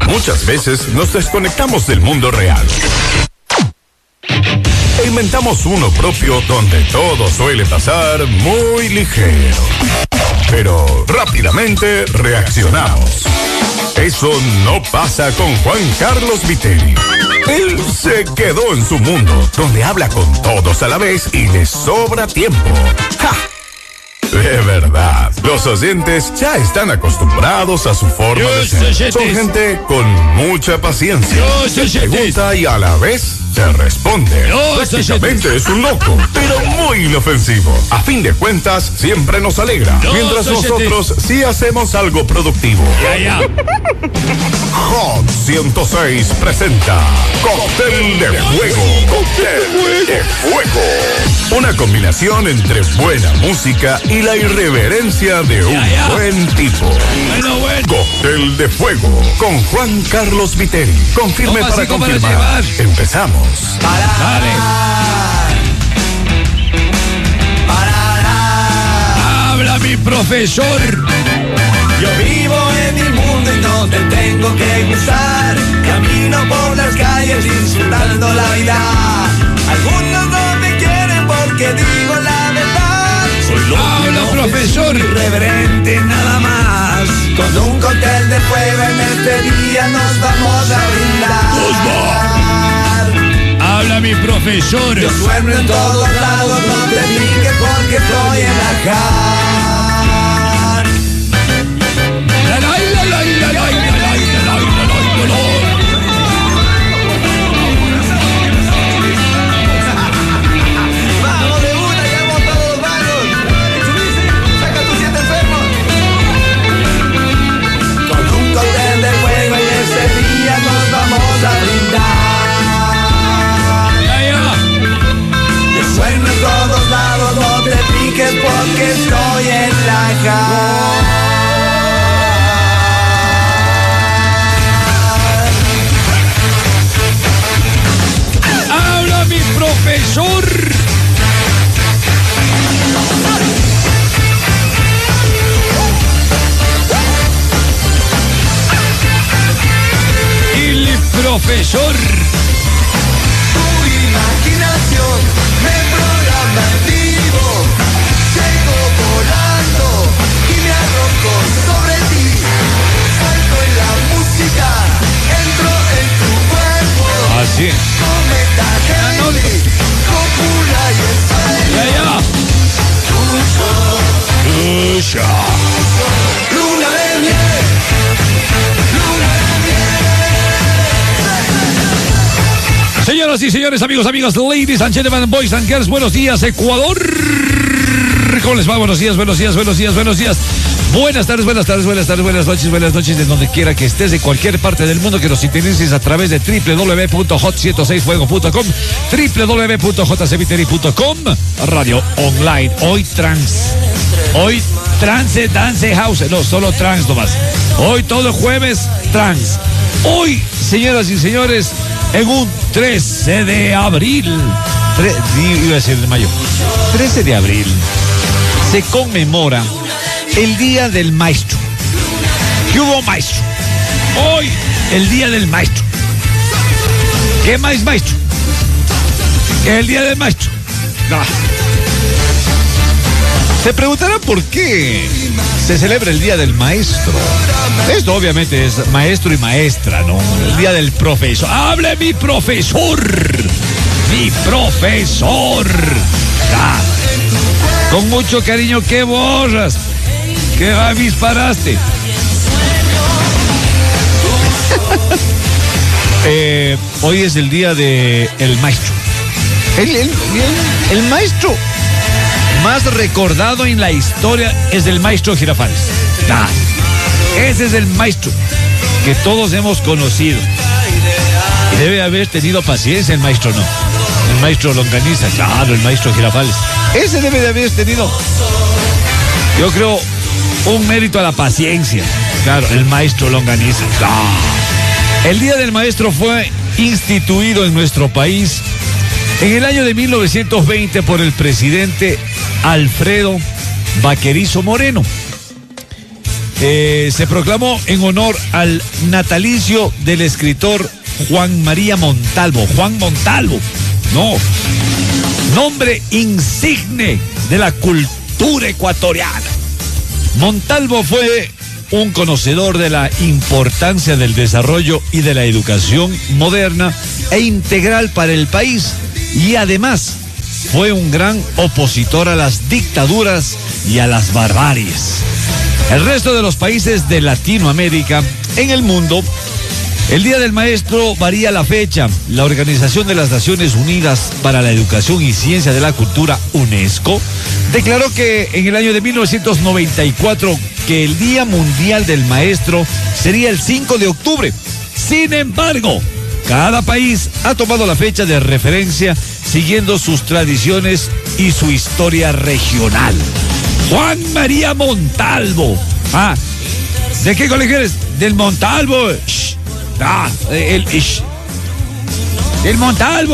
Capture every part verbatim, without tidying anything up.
Muchas veces nos desconectamos del mundo real e inventamos uno propio donde todo suele pasar muy ligero. Pero rápidamente reaccionamos. Eso no pasa con Juan Carlos Viteri. Él se quedó en su mundo, donde habla con todos a la vez y le sobra tiempo. ¡Ja! De verdad, los oyentes ya están acostumbrados a su forma de ser. Son gente con mucha paciencia. Se pregunta y a la vez se responde. Prácticamente es un loco, pero muy inofensivo. A fin de cuentas, siempre nos alegra. Mientras nosotros sí hacemos algo productivo. Hot ciento seis presenta Cóctel de Fuego. Cóctel de Fuego. Una combinación entre buena música y la irreverencia de un ya, ya. buen tipo. Bueno, bueno. Cóctel de Fuego con Juan Carlos Viteri. Confirme para confirmar. Para Empezamos. Dale. Habla mi profesor. Yo vivo en mi mundo y no te tengo que gustar. Camino por las calles insultando la vida. Algunos no me quieren porque digo la verdad. Soy loco, habla, no profesor. Irreverente nada más. Con un cóctel de fuego en este día nos vamos a brindar. Habla mi profesor. Yo duermo en todos lados, no te piques porque estoy en la car. La la la la la la la la la la. Vamos de una, ya hemos todos los vagos. Saca tus siete enfermos. Con un cóctel de fuego y ese día nos vamos a brindar. Ya, ya. Yo sueno en todos lados, no te piques porque estoy en la car. Habla mi profesor. El profesor. Tu imaginación me programa en vivo. Llego volando y me arrojo sobre ti. Salto en la música, entro en tu cuerpo. Así. Cometa Halley, cópula y el sueño. Ya, ya. Tuyo. Luna de miel. Luna de miel. Señoras y señores, amigos, amigas, ladies and gentlemen, boys and girls, buenos días, Ecuador. ¿Cómo les va? Buenos días, buenos días, buenos días, buenos días. Buenas tardes, buenas tardes, buenas tardes, buenas noches, buenas noches, de donde quiera que estés, de cualquier parte del mundo, que nos sintonices a través de doble u doble u doble u punto hot ciento seis fuego punto com, doble u doble u doble u punto j c viteri punto com, radio online, hoy trans, hoy trance, dance, house, no, solo trans nomás, hoy todo jueves, trans, hoy, señoras y señores, en un trece de abril, tre, iba a decir de mayo, trece de abril, se conmemora el Día del Maestro. ¿Qué hubo, maestro? Hoy, el Día del Maestro. ¿Qué más, maestro? El Día del Maestro. Ah. Se preguntarán por qué se celebra el Día del Maestro. Esto obviamente es maestro y maestra, ¿no? El Día del Profesor. ¡Hable mi profesor! ¡Mi profesor! Ah. Con mucho cariño, ¿qué borras? ¿Qué disparaste? eh, hoy es el día de el maestro. El, el, el, el maestro más recordado en la historia es el maestro Girafales. Ah, ese es el maestro que todos hemos conocido. Y debe haber tenido paciencia el maestro, no. El maestro Longaniza, claro, el maestro Girafales. Ese debe de haber tenido, yo creo, un mérito a la paciencia. Claro, el maestro Longaniza. Ah. El Día del Maestro fue instituido en nuestro país en el año de mil novecientos veinte por el presidente Alfredo Baquerizo Moreno. eh, se proclamó en honor al natalicio del escritor Juan María Montalvo. Juan Montalvo, no, nombre insigne de la cultura ecuatoriana. Montalvo fue un conocedor de la importancia del desarrollo y de la educación moderna e integral para el país, y además fue un gran opositor a las dictaduras y a las barbaries. El resto de los países de Latinoamérica, en el mundo, el Día del Maestro varía la fecha. La Organización de las Naciones Unidas para la Educación y Ciencia de la Cultura, UNESCO, declaró que en el año de mil novecientos noventa y cuatro que el Día Mundial del Maestro sería el cinco de octubre. Sin embargo, cada país ha tomado la fecha de referencia siguiendo sus tradiciones y su historia regional. Juan María Montalvo. Ah, ¿de qué colegio eres? Del Montalvo. Shh. Ah, el, el, el Montalvo.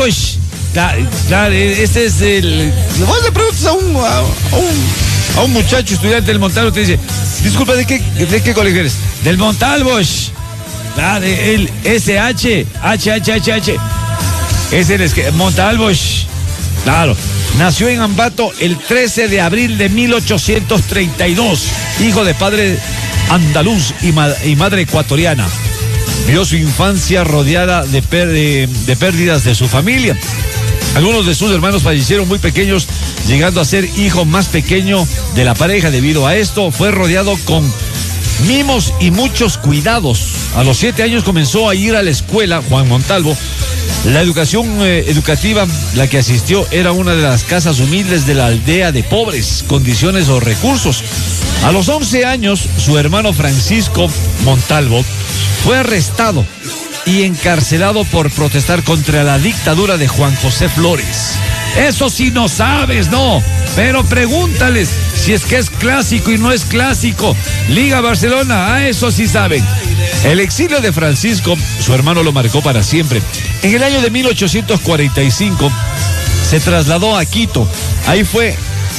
Claro, este es el. Vos le preguntas a un, a, un, a un muchacho estudiante del Montalvo, te dice, disculpa, ¿de qué, de qué colegio eres? Del Montalvo. Claro, el S H, H, H, H, H. Es el es Montalvo. Claro, nació en Ambato el trece de abril de mil ochocientos treinta y dos, hijo de padre andaluz y, ma y madre ecuatoriana. Vio su infancia rodeada de, de, de pérdidas de su familia. Algunos de sus hermanos fallecieron muy pequeños, llegando a ser hijo más pequeño de la pareja. Debido a esto, fue rodeado con mimos y muchos cuidados. A los siete años comenzó a ir a la escuela, Juan Montalvo. La educación eh, educativa, la que asistió, era una de las casas humildes de la aldea de pobres condiciones o recursos. A los once años, su hermano Francisco Montalvo fue arrestado y encarcelado por protestar contra la dictadura de Juan José Flores. Eso sí no sabes, no, pero pregúntales si es que es clásico y no es clásico. Liga Barcelona, a eso sí saben. El exilio de Francisco, su hermano, lo marcó para siempre. En el año de mil ochocientos cuarenta y cinco se trasladó a Quito. Ahí fue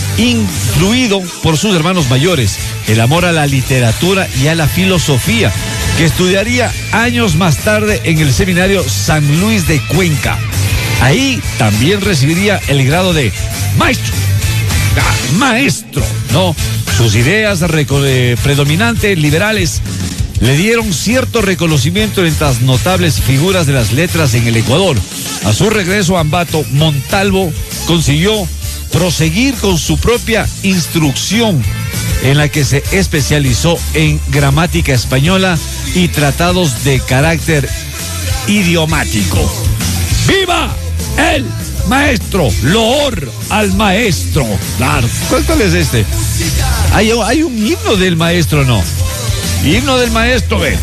influido por sus hermanos mayores, el amor a la literatura y a la filosofía, que estudiaría años más tarde en el seminario San Luis de Cuenca. Ahí también recibiría el grado de maestro. Ah, maestro, ¿no? Sus ideas predominantes liberales le dieron cierto reconocimiento entre las notables figuras de las letras en el Ecuador. A su regreso a Ambato, Montalvo consiguió proseguir con su propia instrucción, en la que se especializó en gramática española y tratados de carácter idiomático. ¡Viva el maestro! ¡Loor al maestro! Claro. ¿Cuál, cuál es este? ¿Hay, hay un himno del maestro, no? Himno del maestro, ve.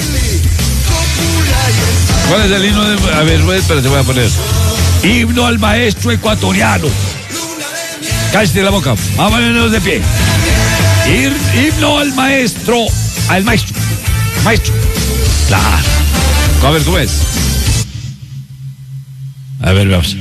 ¿Cuál es el himno del maestro? A ver, espérate, voy a poner. Himno al maestro ecuatoriano. Cállate la boca. Vámonos de pie. Himno al maestro. Al maestro. Maestro. Claro. A ver, ¿cómo es? A ver, vamos.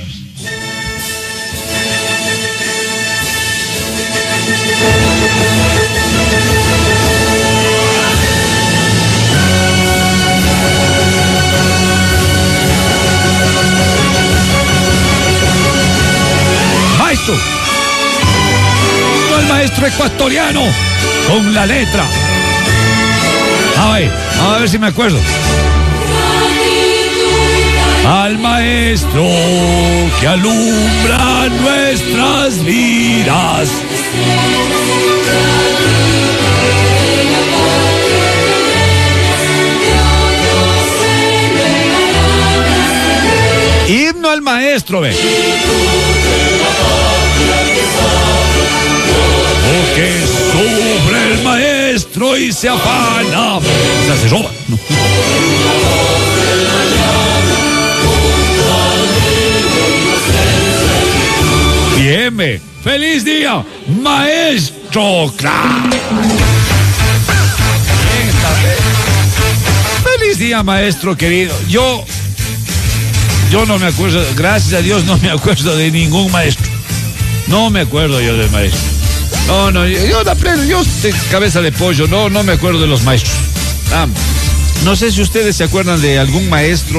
Maestro. El maestro ecuatoriano con la letra. A ver, a ver si me acuerdo. Al maestro que alumbra nuestras vidas. Himno al maestro, ve. Porque sufre el maestro y se afana. O sea, se roba. No. Bien, me. ¡Feliz día, maestro! ¡Claro! ¡Feliz día, maestro querido! Yo, yo no me acuerdo, gracias a Dios no me acuerdo de ningún maestro. No me acuerdo yo del maestro. No, no, yo, yo la pleno, yo de cabeza de pollo, no, no me acuerdo de los maestros. Ah, no sé si ustedes se acuerdan de algún maestro.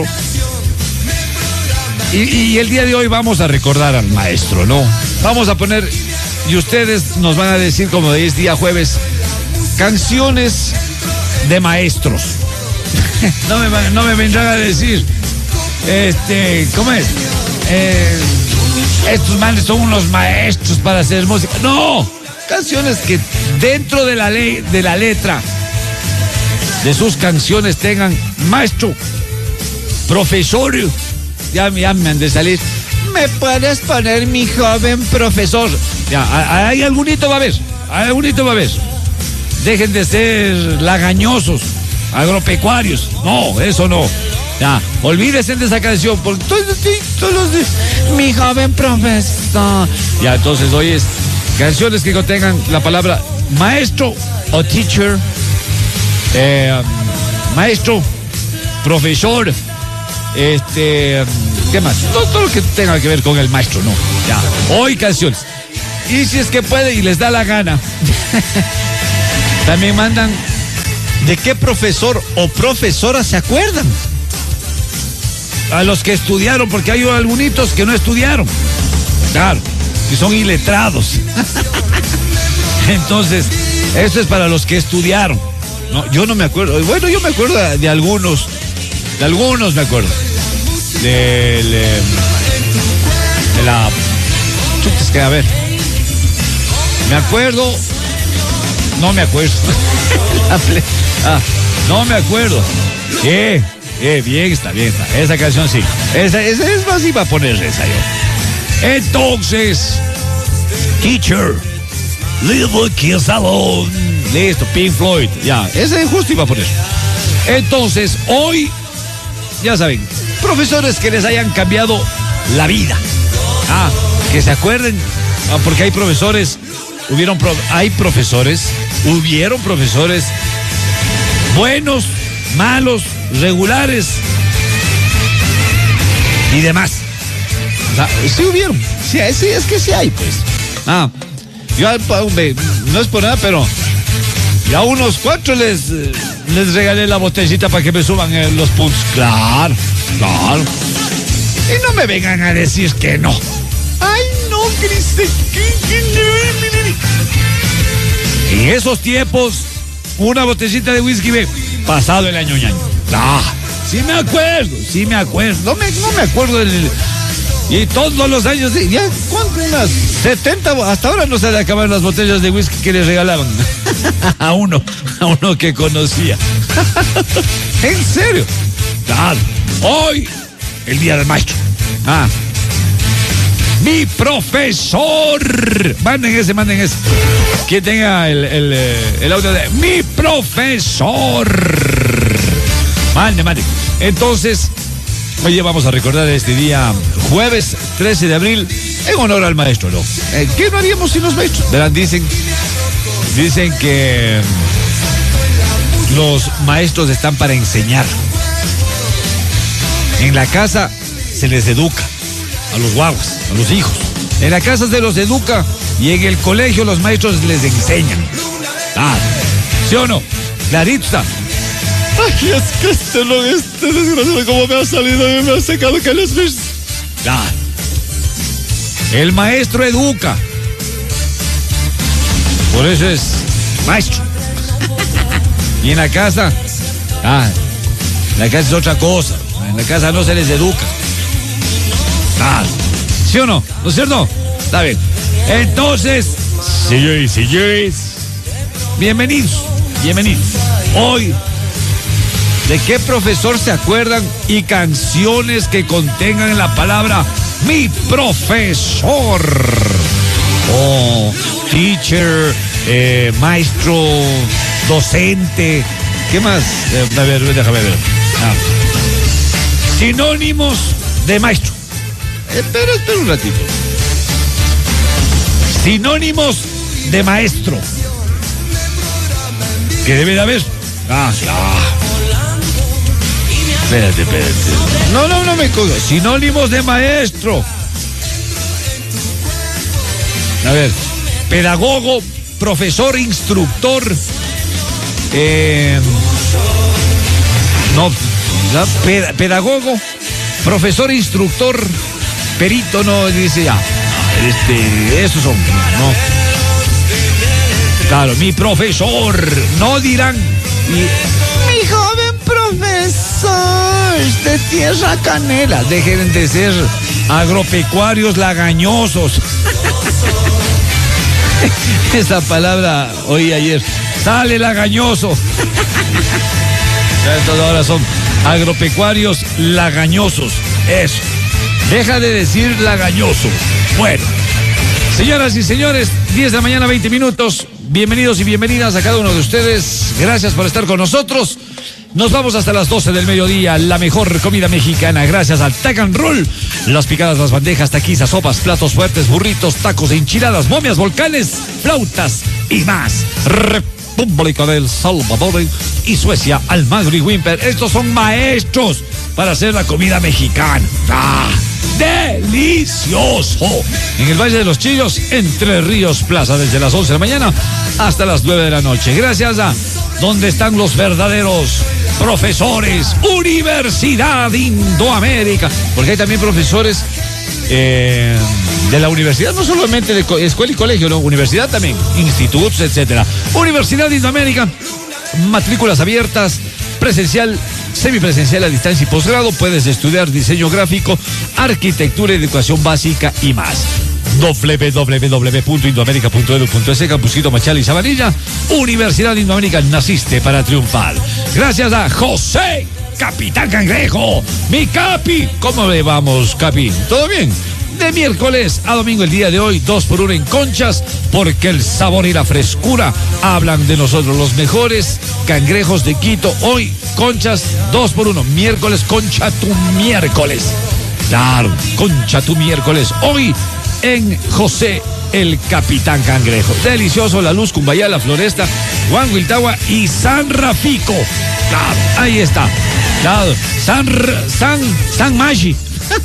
Y, y el día de hoy vamos a recordar al maestro, ¿no? Vamos a poner, y ustedes nos van a decir, como es día jueves, canciones de maestros. No me, no me vendrán a decir, este, ¿cómo es? Eh, estos manes son unos maestros para hacer música. No, canciones que dentro de la ley, de la letra de sus canciones tengan maestro, profesor. Ya, ya me han de salir. ¿Me puedes poner mi joven profesor? Ya, hay algunito va a haber, hay algunito va a haber. Dejen de ser lagañosos, agropecuarios. No, eso no. Ya, olvídense de esa canción. Porque todos, todos los días, mi joven profesor. Ya, entonces oyes canciones que contengan la palabra maestro o teacher, eh, maestro, profesor, este, ¿qué más? Todo, todo lo que tenga que ver con el maestro, no. Ya, hoy canciones. Y si es que puede y les da la gana, también mandan de qué profesor o profesora se acuerdan. A los que estudiaron, porque hay algunos que no estudiaron. Claro, que son iletrados. Entonces, eso es para los que estudiaron. No, yo no me acuerdo. Bueno, yo me acuerdo de algunos. De algunos me acuerdo. Del, de la... Chutas que a ver. Me acuerdo. No me acuerdo. ah, no me acuerdo. ¿Qué? Eh, bien está, bien está. Esa canción sí. Esa, esa es más, iba a poner esa yo. Entonces, teacher, little kiss alone. Listo, Pink Floyd. Ya, ese justo iba a poner. Entonces, hoy, ya saben, profesores que les hayan cambiado la vida. Ah, que se acuerden, ah, porque hay profesores, hubieron, pro, hay profesores, hubieron profesores buenos, malos, regulares y demás. O sea, sí hubieron. Sí, sí, es que sí hay, pues. Ah, yo no es por nada, pero ya a unos cuatro les, les regalé la botellita para que me suban eh, los puntos. Claro, claro. Y no me vengan a decir que no. Ay, no, Cristian. En esos tiempos, una botellita de whisky, ve, pasado el año ñaño. Ah, sí me acuerdo, sí me acuerdo. No me, no me acuerdo del... Y todos los años, ya, ¿cuánto? Unas setenta, hasta ahora no se le acabaron las botellas de whisky que les regalaban. A uno, a uno que conocía. ¿En serio? Claro. Hoy, el día del maestro. Ah. Mi profesor. Manden ese, manden ese. Que tenga el, el, el audio de mi profesor. Mande, mande. Entonces, oye, vamos a recordar este día jueves trece de abril en honor al maestro, ¿no? Eh, ¿Qué no haríamos sin los maestros? Verán, dicen, dicen que los maestros están para enseñar. En la casa se les educa a los guaguas, a los hijos. En la casa se los educa y en el colegio los maestros les enseñan. Ah, ¿sí o no? Clarito está. Ay, es que este no, este desgraciado como me ha salido y me ha secado que les ves. Ah, el maestro educa. Por eso es maestro. Y en la casa, ah, la casa es otra cosa. En la casa no se les educa. Ah, ¿sí o no? ¿No es cierto? Está bien. Entonces, señores, señores, bienvenidos, bienvenidos. Hoy, ¿de qué profesor se acuerdan? Y canciones que contengan la palabra mi profesor. Oh, teacher, eh, maestro, docente. ¿Qué más? Eh, a ver, déjame ver. Ah. Sinónimos de maestro. Espera, espera un ratito. Sinónimos de maestro. ¿Qué debe de haber? Ah, ah. Espérate, espérate. No, no, no me cojo. Sinónimos de maestro. A ver. pedagogo, profesor, instructor, eh, no, ¿ya? Ped- pedagogo, profesor, instructor, perito, no, dice ya, este, esos son, no. Claro, mi profesor, no dirán, y, mi joven profesor de Tierra Canela, dejen de ser agropecuarios lagañosos. Esa palabra oí ayer, sale lagañoso. Entonces ahora son agropecuarios lagañosos, eso, deja de decir lagañoso. Bueno, señoras y señores, diez de la mañana, veinte minutos. Bienvenidos y bienvenidas a cada uno de ustedes. Gracias por estar con nosotros. Nos vamos hasta las doce del mediodía. La mejor comida mexicana gracias al Tac and Roll. Las picadas, las bandejas, taquizas, sopas, platos fuertes, burritos, tacos, enchiladas, momias, volcanes, flautas y más. República del Salvador y Suecia, Almagro y Wimper. Estos son maestros para hacer la comida mexicana. ¡Ah! ¡Delicioso! En el Valle de los Chillos, Entre Ríos Plaza, desde las once de la mañana hasta las nueve de la noche. Gracias a donde están los verdaderos profesores, Universidad Indoamérica, porque hay también profesores eh, de la universidad, no solamente de co- escuela y colegio, no, universidad también, institutos, etcétera. Universidad Indoamérica, matrículas abiertas, presencial, semipresencial, a distancia y posgrado. Puedes estudiar diseño gráfico, arquitectura, educación básica y más. doble u doble u doble u punto indoamérica punto edu punto es, Campusito, Machala y Sabanilla. Universidad Indoamérica, naciste para triunfar. Gracias a José Capitán Cangrejo, mi Capi. ¿Cómo le vamos, Capi? ¿Todo bien? De miércoles a domingo, el día de hoy, dos por uno en conchas, porque el sabor y la frescura hablan de nosotros, los mejores cangrejos de Quito. Hoy, conchas, dos por uno. Miércoles, concha tu miércoles. Claro, concha tu miércoles. Hoy, en José el Capitán Cangrejo. Delicioso, La Luz, Cumbayá, La Floresta, Juan Huiltagua y San Rafico. Claro, ahí está. Claro, San, San, San Maggi.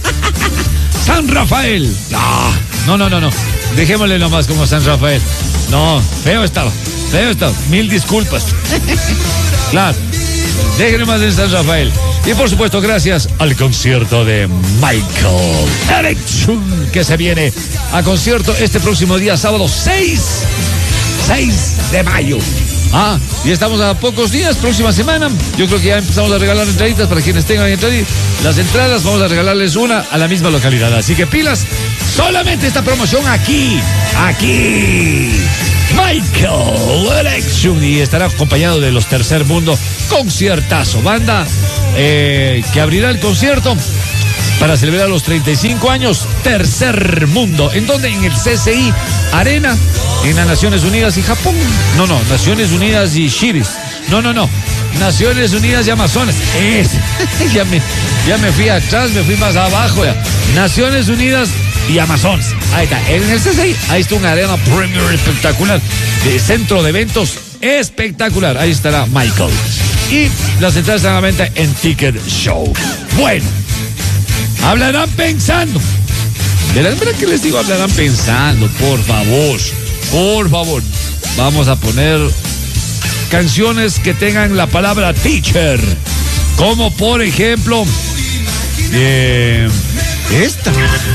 San Rafael. Ah, no, no, no, no. Dejémosle nomás como San Rafael. No, feo estaba. Feo estaba. Mil disculpas. Claro. Déjenme más en San Rafael. Y por supuesto, gracias al concierto de Michael Erickson, que se viene a concierto este próximo día, sábado seis de mayo. Ah, y estamos a pocos días, próxima semana. Yo creo que ya empezamos a regalar entraditas para quienes tengan entraditas. Las entradas vamos a regalarles una a la misma localidad. Así que pilas, solamente esta promoción aquí, aquí. Michael Erickson, y estará acompañado de los Tercer Mundo, conciertazo, banda eh, que abrirá el concierto para celebrar los treinta y cinco años, Tercer Mundo. ¿En dónde? En el C C I Arena, en las Naciones Unidas y Japón. No, no, Naciones Unidas y Chiris. No, no, no. Naciones Unidas y Amazonas. Es. ya, me, ya me fui atrás, me fui más abajo. Ya. Naciones Unidas y Amazonas. Ahí está. En el C C I, ahí está una arena premier espectacular. De centro de eventos espectacular. Ahí estará Michael. Y las entradas están a la venta en Ticket Show. Bueno. Hablarán pensando. Verán, verán que les digo, hablarán pensando, por favor, por favor. Vamos a poner canciones que tengan la palabra teacher, como por ejemplo eh, esta.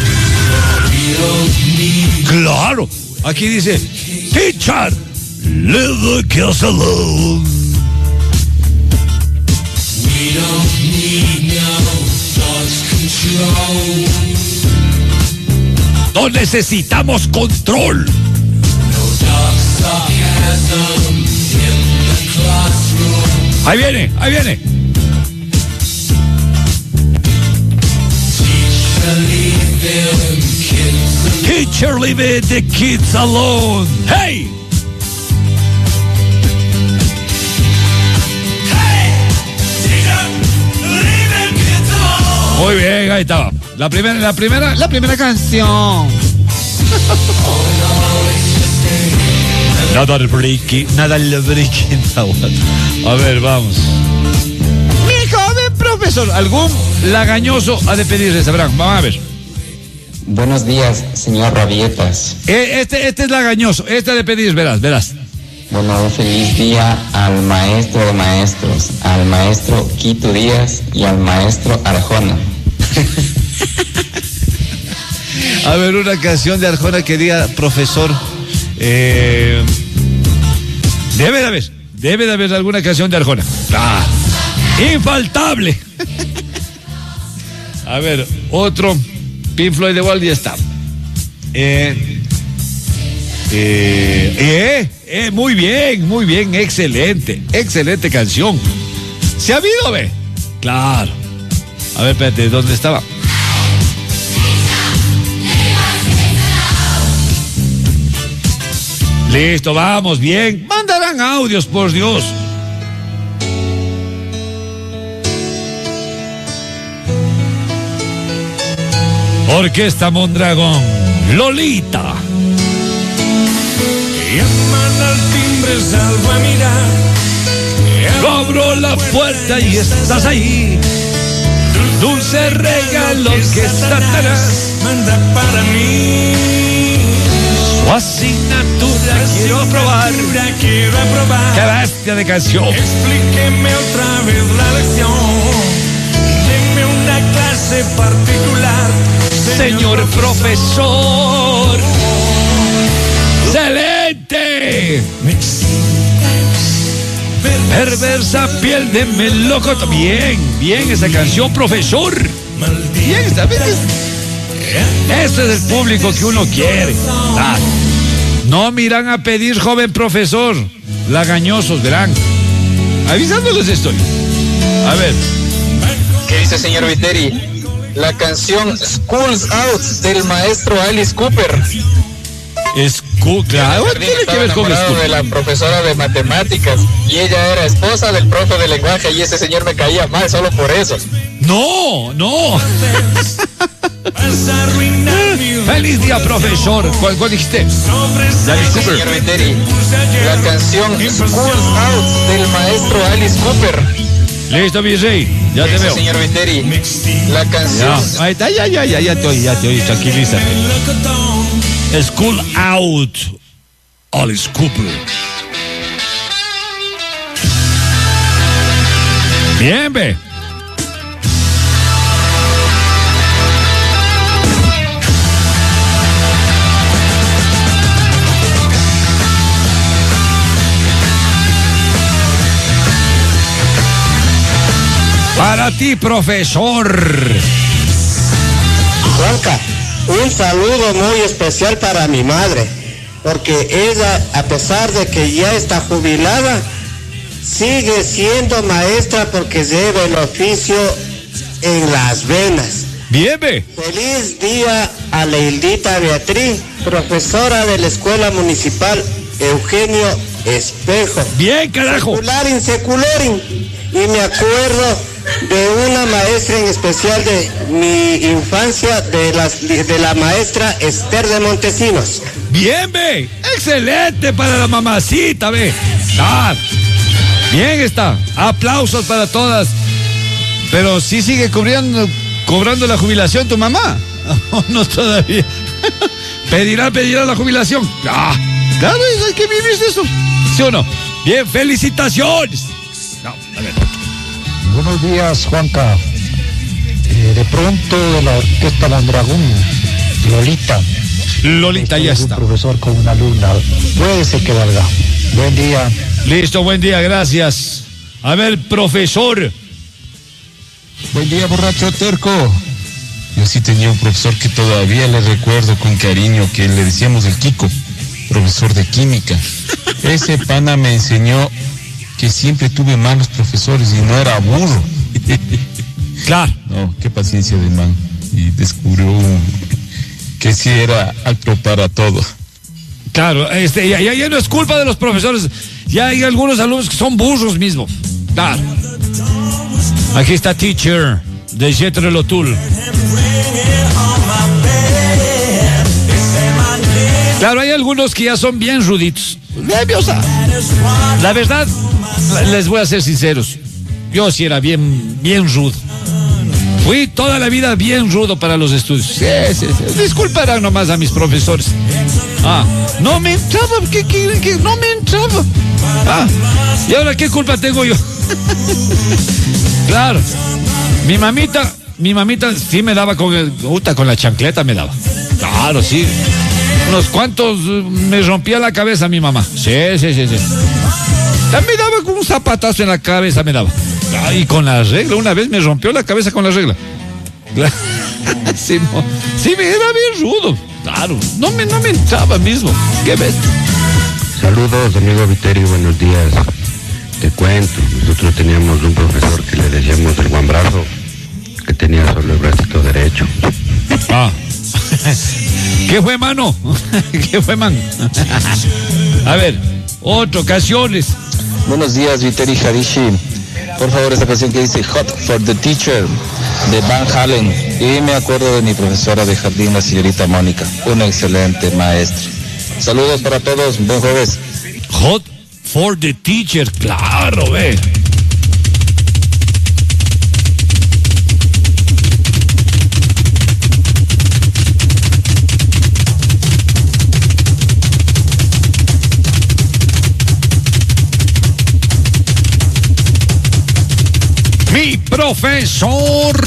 Claro, aquí dice teacher, leave the kids alone. We don't need no no necesitamos control. Ahí viene, ahí viene. Teacher, leave the kids alone. Hey. Muy bien, ahí estaba. La primera, la primera, la primera canción. Nada de breaking, nada de breaking. A ver, vamos. Mi joven profesor, algún lagañoso ha de pedirle, sabrán. Vamos a ver. Buenos días, señor Rabietas. Eh, este, este es lagañoso, este de pedir, verás, verás. Bueno, un feliz día al maestro de maestros, al maestro Quito Díaz y al maestro Arjona. A ver, una canción de Arjona que diga, profesor. Eh, debe de haber, debe de haber alguna canción de Arjona. Ah, infaltable. A ver, otro. Pink Floyd de Wall ya está. Eh, eh, eh, eh, muy bien, muy bien, excelente, excelente canción. ¿Se ha habido, ve? Claro. A ver, espérate, ¿dónde estaba? Listo, vamos, bien. Mandarán audios, por Dios. Orquesta Mondragón, Lolita. Llaman al timbre, salgo a mirar. Abro la puerta y estás ahí. Dulce regalo que Satanás manda para mí. Su asignatura quiero probar. Quiero aprobar. Qué bestia de canción. Explíqueme otra vez la lección. Deme una clase particular. Señor profesor. ¡Excelente! Perversa piel de melocotón. Bien, bien esa canción, profesor. Bien, está bien. Ese es el público que uno quiere. Ah, no miran a pedir, joven profesor. Lagañosos, verán. Avisándoles estoy. A ver. ¿Qué dice, señor Viteri? La canción Schools Out del maestro Alice Cooper. School, claro, El tiene que estaba ver con enamorado school. de la profesora de matemáticas y ella era esposa del profe de lenguaje y ese señor me caía mal solo por eso. No, no. Vas a arruinar mi Feliz día, profesor. ¿Cuál, cuál dijiste? Alice Sí, Cooper. señor Viteri, la canción Schools Out del maestro Alice Cooper. Listo, mi rey. Ya te Dice, veo. señor Viteri, la canción Ya, ahí está, ya, ya, ya, ya te oí, ya te oí, tranquilízate. School Out, Alice Cooper. Bien, ve. Para ti, profesor. Juanca, un saludo muy especial para mi madre, porque ella, a pesar de que ya está jubilada, sigue siendo maestra porque lleva el oficio en las venas. Bien, ve. Feliz día a Leildita Beatriz, profesora de la Escuela Municipal Eugenio Espejo. Bien, carajo. Secularin, secularin. Y me acuerdo de una maestra en especial de mi infancia, de, las, de la maestra Esther de Montesinos. Bien, ve. Excelente para la mamacita, ve. Ah, bien está. Aplausos para todas. Pero sí sigue cobrando, cobrando la jubilación tu mamá. No todavía. Pedirá, pedirá la jubilación. Ah, claro, hay que vivir de eso. ¿Sí o no? Bien, felicitaciones. No, a ver. Buenos días, Juanca. Eh, de pronto de la Orquesta Mondragón, Lolita. Lolita ya Es está. un profesor con una alumna. Puede ser que valga. Buen día. Listo, buen día, gracias. A ver, profesor. Buen día, borracho terco. Yo sí tenía un profesor que todavía le recuerdo con cariño, que le decíamos el Kiko, profesor de química. Ese pana me enseñó que siempre tuve malos profesores y no era burro. Claro. No, qué paciencia de man. Y descubrió un, que sí era apto para todo. Claro, este, ya, ya, ya no es culpa de los profesores. Ya hay algunos alumnos que son burros mismo. Claro. Aquí está Teacher, de Jethro Tull. Claro, hay algunos que ya son bien ruditos. La verdad, les voy a ser sinceros. Yo sí era bien, bien rudo. Fui toda la vida bien rudo para los estudios. Sí, sí, sí. Disculparán nomás a mis profesores. Ah, no me entraba, ¿qué quieren que no me entraba? Ah, ¿y ahora qué culpa tengo yo? Claro. Mi mamita, mi mamita sí me daba con el, puta, con la chancleta me daba. Claro, sí. Unos cuantos me rompía la cabeza mi mamá. Sí, sí, sí, sí. También me daba con un zapatazo en la cabeza, me daba. Y con la regla, una vez me rompió la cabeza con la regla. Sí, no, sí, me era bien rudo. Claro, no me, no me entraba mismo. ¿Qué ves? Saludos, amigo Viteri, buenos días. Te cuento, nosotros teníamos un profesor que le decíamos el guambrazo, que tenía solo el bracito derecho. Ah. ¿Qué fue, mano? ¿Qué fue, man? A ver, otra, ocasiones. Buenos días, Viteri Harishi. Por favor, esta canción que dice Hot for the Teacher de Van Halen. Y me acuerdo de mi profesora de jardín, la señorita Mónica, una excelente maestra. Saludos para todos, buen jueves. Hot for the Teacher, claro, ve. Mi profesor.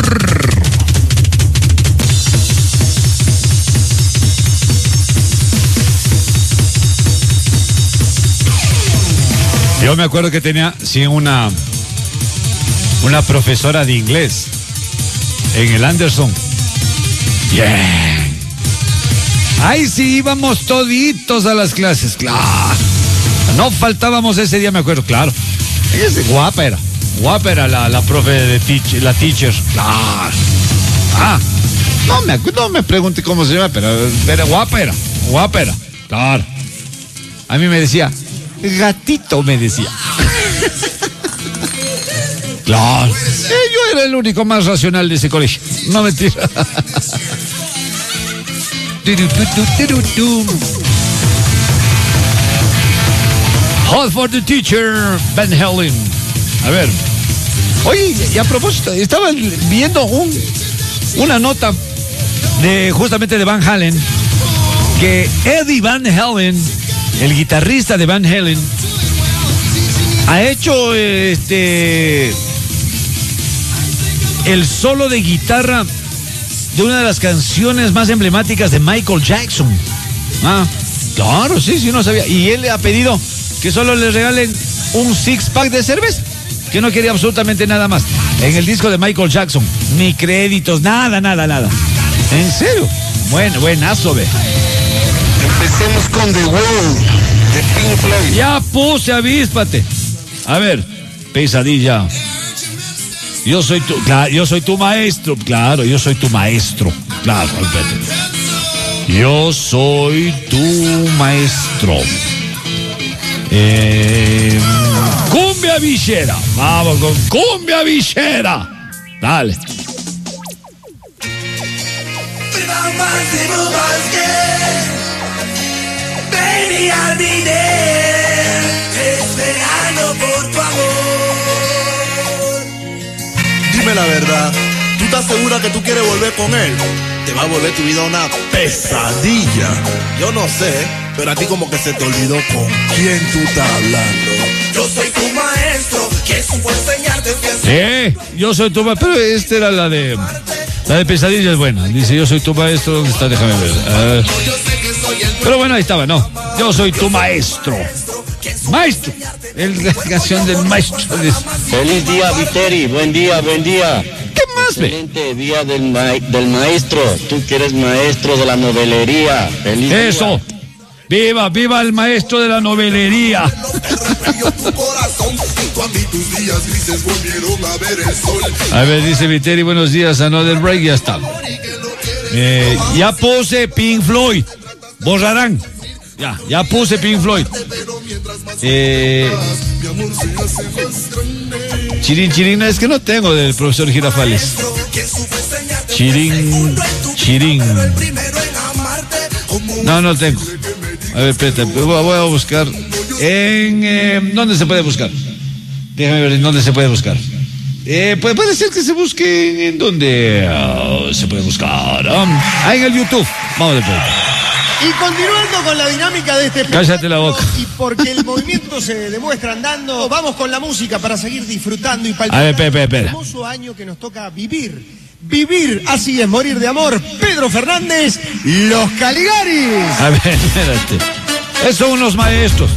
Yo me acuerdo que tenía, sí, una una profesora de inglés en el Anderson. Bien. Ahí sí íbamos toditos a las clases, claro. No faltábamos ese día, me acuerdo, claro. Es guapa era. Guapa era la, la profe de teach, la teacher. Claro. Ah, no me, no me pregunte cómo se llama, pero era guapa era. Guapa era. Claro. A mí me decía, gatito me decía. Claro. Eh, yo era el único más racional de ese colegio. No mentira. Hot for the Teacher, Van Halen. A ver. Oye, y a propósito, estaba viendo un, una nota de justamente de Van Halen, que Eddie Van Halen, el guitarrista de Van Halen, ha hecho este el solo de guitarra de una de las canciones más emblemáticas de Michael Jackson. Ah, claro, sí, sí, no sabía. Y él le ha pedido que solo le regalen un six pack de cerveza, que no quería absolutamente nada más. En el disco de Michael Jackson, ni créditos, nada, nada, nada. ¿En serio? Bueno, buenazo, ve. Empecemos con The Wall de Pink Floyd. Ya puse, avíspate. A ver, pesadilla. Yo soy tu, claro, yo soy tu maestro, claro, yo soy tu maestro, claro, espérate. Yo soy tu maestro. Eh, cumbia villera, vamos con cumbia villera. Dale. Baby, I'll be there, esperando por tu amor. Dime la verdad, ¿tú estás segura que tú quieres volver con él? Te va a volver tu vida una pesadilla. Yo no sé, pero a ti como que se te olvidó con quién tú estás hablando. Yo soy tu maestro, que supo enseñarte que... Sí, yo soy tu maestro, pero esta era la de... La de pesadilla es buena. Dice, yo soy tu maestro, ¿dónde está? Déjame ver. Uh, pero bueno, ahí estaba, ¿no? Yo soy tu maestro. Maestro. Es la canción del maestro. Feliz día, Viteri. Buen día, buen día. ¿Qué más, ve? Excelente día del, ma del maestro. Tú que eres maestro de la novelería. Feliz Eso. día. Viva, viva el maestro de la novelería. A ver, dice Viteri, buenos días, Another Break, ya está. Eh, ya puse Pink Floyd. Borrarán. Ya, ya puse Pink Floyd. Eh, chirín, chirín, es que no tengo del profesor Girafales. Chirín, chirín. No, no tengo. A ver, espérate, voy a buscar en... Eh, ¿dónde se puede buscar? Déjame ver en dónde se puede buscar. Eh, pues puede ser que se busque en donde uh, se puede buscar. Um, ahí en el YouTube. Vamos después. Y continuando con la dinámica de este Cállate la boca. Y porque el movimiento se demuestra andando, vamos con la música para seguir disfrutando y palpitando. A ver, Pepe, espera. El hermoso año que nos toca vivir. Vivir, así es, morir de amor. Pedro Fernández, Los Caligaris. A ver, espérate. Esos son unos maestros.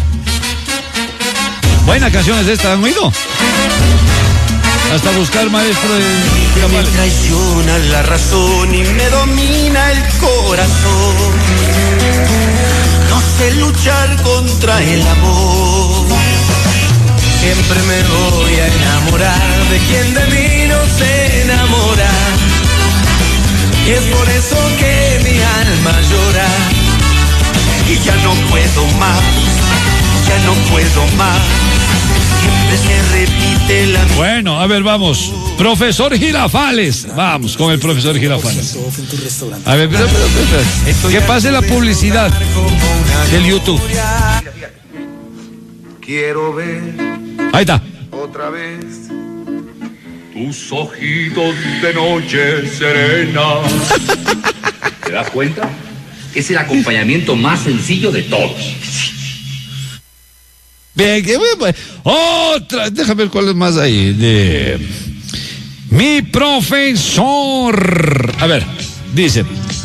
Buena canción es esta, ¿han oído? Hasta buscar maestro de... Me traiciona la razón y me domina el corazón. No sé luchar contra el amor. Siempre me voy a enamorar de quien de mí no se enamora. Y es por eso que mi alma llora. Y ya no puedo más, ya no puedo más. Siempre se repite la... Bueno, a ver, vamos. Profesor Girafales. Vamos con el profesor Girafales. A ver, pero, pero, pero, pero. Que pase la publicidad del YouTube. Quiero ver. Ahí está. Otra vez. Tus ojitos de noche serena. ¿Te das cuenta? Es el acompañamiento más sencillo de todos. Bien, que bueno, otra, déjame ver cuál es más ahí. De mi profesor. A ver, dice.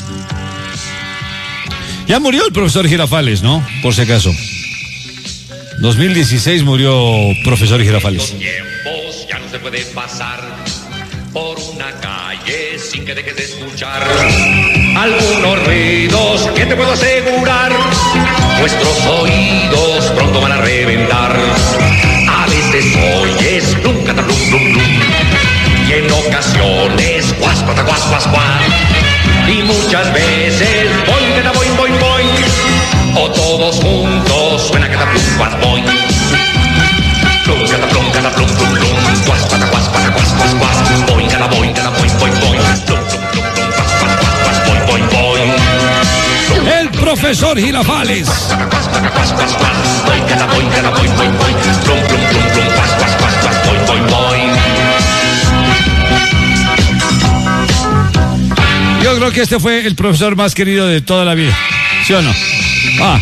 Ya murió el profesor Girafales, ¿no? Por si acaso. dos mil dieciséis murió profesor Girafales. Los tiempos ya no se puede pasar por una calle sin que dejes de escuchar algunos ruidos que te puedo asegurar. Nuestros oídos pronto van a reventar. A veces oyes plum, cata, plum, plum, plum. Y en ocasiones guas, guas, guas, guas, guas. Y muchas veces boing, cata, boing, boing, boing. O todos juntos suena cata, plum, guas, boing. Plum, cata, plum, cata, plum, plum, plum. Guas, cata, guas, cata, guas, guas, guas. Boing, cata, boing, cata, boing, boing, boing. Plum, plum, plum, plum, guas, guas, guas, guas. Boing, boing, boing. El profesor Girafales. Yo creo que este fue el profesor más querido de toda la vida. ¿Sí o no? Ah.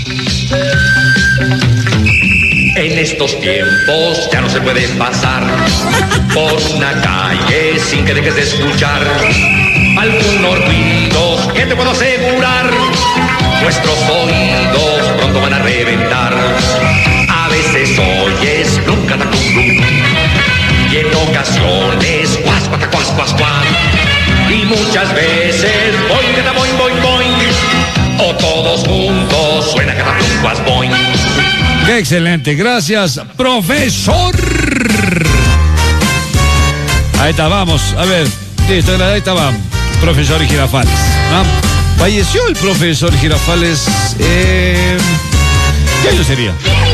En estos tiempos ya no se puede pasar por una calle sin que dejes de escuchar algunos ruidos que te puedo asegurar. Nuestros oídos pronto van a reventar. A veces oyes plum, cata, plum, plum, plum. Y en ocasiones guas, guas, guas, guas, guas. Y muchas veces boing, cata, boing, boing, boing. O todos juntos suena cata, plum, guas, boing. Qué excelente, gracias, profesor. Ahí está, vamos, a ver, listo, ahí está, vamos, profesor Girafales, ¿no? Falleció el profesor Girafales, eh, ¿qué año sería?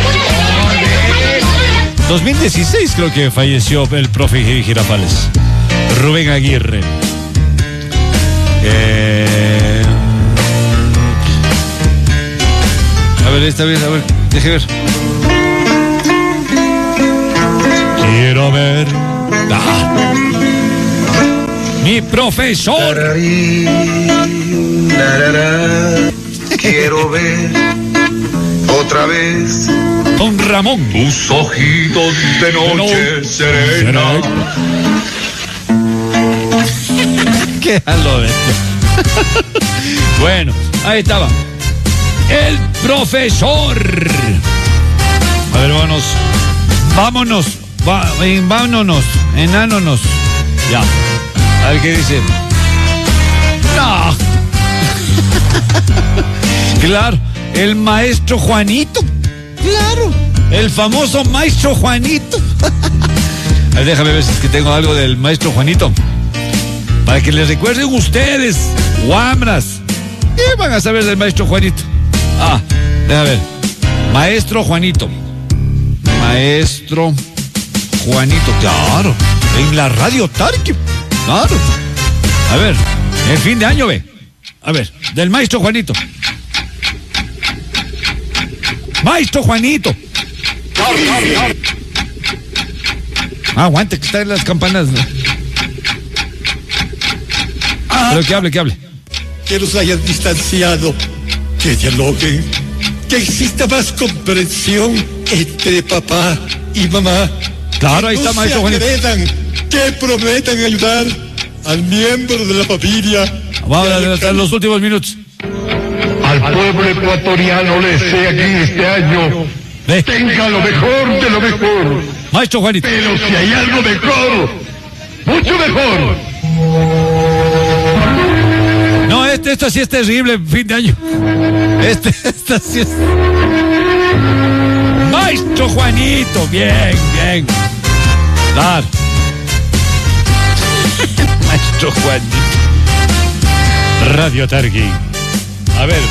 dos mil dieciséis creo que falleció el profe Girafales, Rubén Aguirre. Eh, a ver, esta vez, a ver. Deje ver. Quiero ver. Ah. Mi profesor. Quiero ver otra vez. Don Ramón. Tus ojitos de noche serena. Qué halo de esto. Bueno, ahí estaba. El profesor. A ver, vámonos. Vámonos. Va, vámonos. Enánonos. Ya. A ver qué dice. No. Claro. El maestro Juanito. Claro. El famoso maestro Juanito. A ver, déjame ver si es que tengo algo del maestro Juanito. Para que les recuerden ustedes, guambras. ¿Qué van a saber del maestro Juanito? Ah, déjame ver. Maestro Juanito. Maestro Juanito, claro. En la radio Tarque. Claro. A ver, el fin de año ve. A ver, del maestro Juanito. Maestro Juanito. Ah, aguante, que están las campanas, ¿no? Ah, Pero que hable, que hable. Que los hayan distanciado, que dialoguen, que exista más comprensión entre papá y mamá. Claro, ahí que está, no maestro se Juanito. agredan, que prometan ayudar al miembro de la familia. Vamos a adelantar los últimos minutos. Al pueblo ecuatoriano le desea que este año ¿Eh? tenga lo mejor de lo mejor. Maestro Juanito. Pero si hay algo mejor, mucho mejor. No, este, esto sí es terrible, fin de año. Este, esta sí es. Maestro Juanito, bien, bien. Dar. Maestro Juanito. Radio Targui. A ver.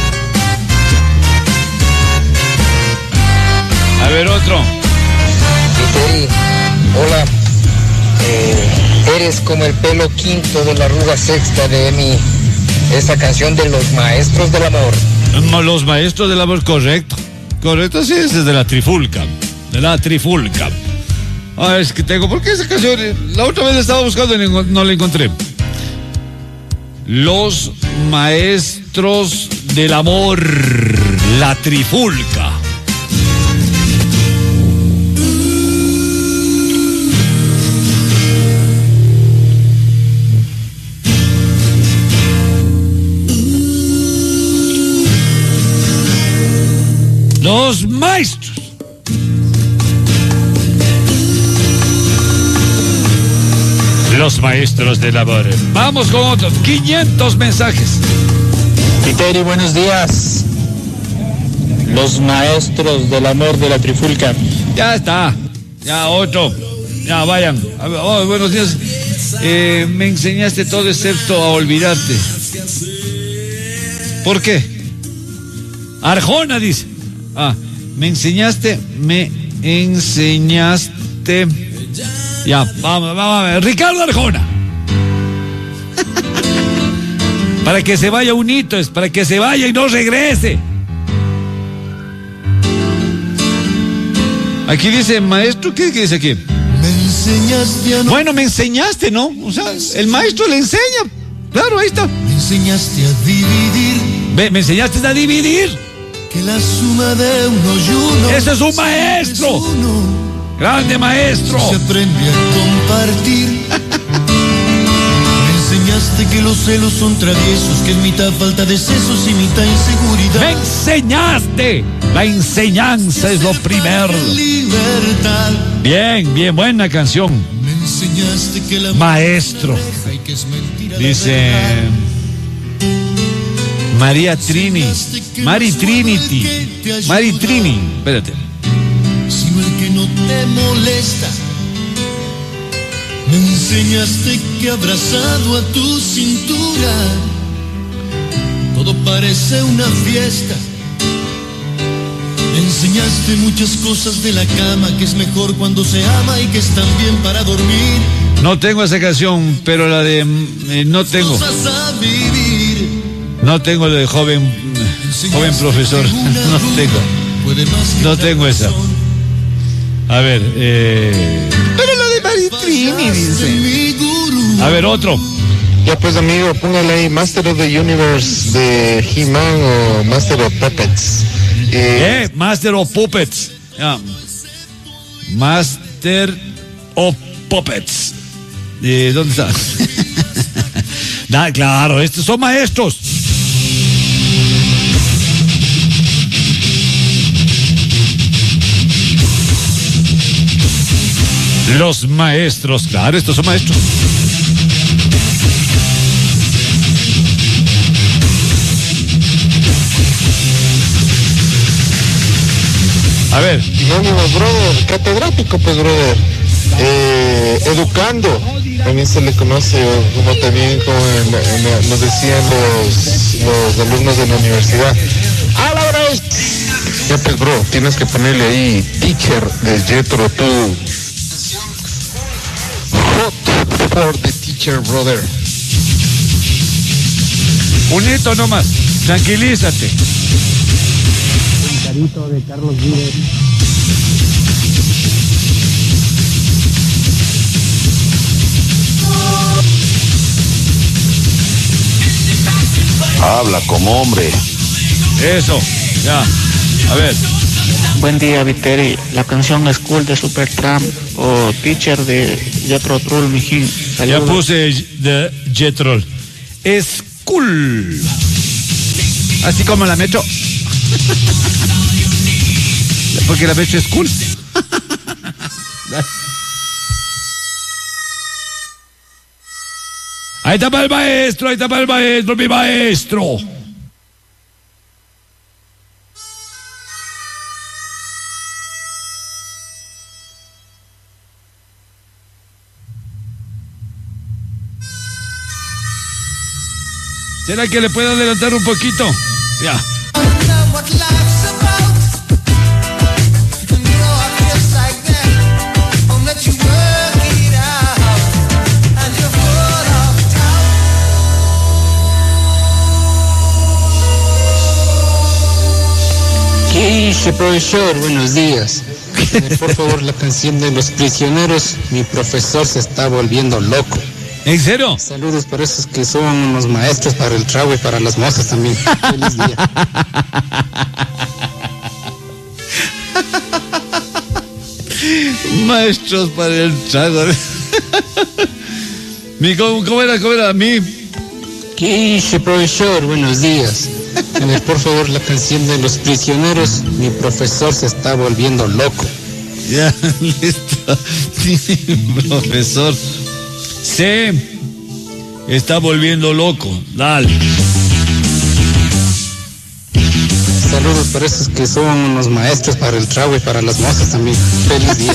A ver, otro. Viteri, hola. Eh, eres como el pelo quinto de la arruga sexta de Emi. Esa canción de los maestros del amor. Los maestros del amor, correcto. Correcto, sí, ese es de la Trifulca. De la Trifulca. Ah, es que tengo, ¿por qué esa canción? La otra vez la estaba buscando y no la encontré. Los maestros del amor, la Trifulca. Los maestros. Los maestros del amor. Vamos con otros quinientos mensajes. Viteri, buenos días. Los maestros del amor de la Trifulca. Ya está. Ya otro. Ya vayan. Oh, buenos días. Eh, me enseñaste todo excepto a olvidarte. ¿Por qué? Arjona dice. Ah, me enseñaste, me enseñaste. Ya, vamos, vamos a ver. Ricardo Arjona. Para que se vaya un hito, es para que se vaya y no regrese. Aquí dice, maestro, ¿qué, qué dice aquí? Me enseñaste a no... Bueno, me enseñaste, ¿no? O sea, el maestro le enseña. Claro, ahí está. Me enseñaste a dividir. Ve, me enseñaste a dividir. Que la suma de uno y uno. ¡Ese es un maestro! Es ¡grande maestro! Se aprende a compartir. Me enseñaste que los celos son traviesos, que es mitad falta de sesos y mitad inseguridad. ¡Me enseñaste! La enseñanza es lo primero. Libertad. Bien, bien, buena canción. Me enseñaste que la maestro. Que es mentira. Dice María Trini. Mari Trinity. Mari Trini. Espérate. Sino el que no te molesta. Me enseñaste que abrazado a tu cintura todo parece una fiesta. Me enseñaste muchas cosas de la cama, que es mejor cuando se ama y que están bien para dormir. No tengo esa canción, pero la de eh, no tengo. No tengo la de joven joven profesor. No tengo. No tengo esa. A ver, eh... pero la de Maritrini dice. A ver, otro. Ya pues, amigo, póngale ahí Master of the Universe de He-Man o Master of Puppets. Eh, eh Master of Puppets. Yeah. Master of Puppets. Eh, ¿Dónde está? Da, claro, estos son maestros. Los maestros, claro, estos son maestros. A ver. Sinónimos, brother, catedrático, pues, brother. Eh, educando, también se le conoce, como también como en, en, nos decían los, los alumnos de la universidad. ¡A la hora! Ya pues, bro, tienes que ponerle ahí Teacher de Jethro Tull. Hot for the teacher, brother. Un hito nomás, tranquilízate. Un carito de Carlos Vives. Habla como hombre. Eso, ya. A ver. Buen día, Viteri. La canción School de Supertramp o Teacher de Jethro Tull, mijín. Ya puse de Jethro. School. Así como la Metro. Porque la Metro es cool. Ahí está para el maestro, ahí está para el maestro, mi maestro. ¿Será que le puedo adelantar un poquito? Ya. ¿Qué dice, profesor? Buenos días. Por favor, la canción de Los Prisioneros. Mi profesor se está volviendo loco. ¿En serio? Saludos para esos que son unos maestros para el trago y para las mozas también. Feliz día. Maestros para el trago. Mi, ¿cómo, ¿Cómo era? ¿Cómo era? Mi. ¿Qué dice, profesor? Buenos días. A ver, por favor, la canción de Los Prisioneros. Mi profesor se está volviendo loco. Ya, listo. Sí, profesor. Se está volviendo loco. Dale. Saludos para esos que son unos maestros para el trago y para las mozas también. Feliz día.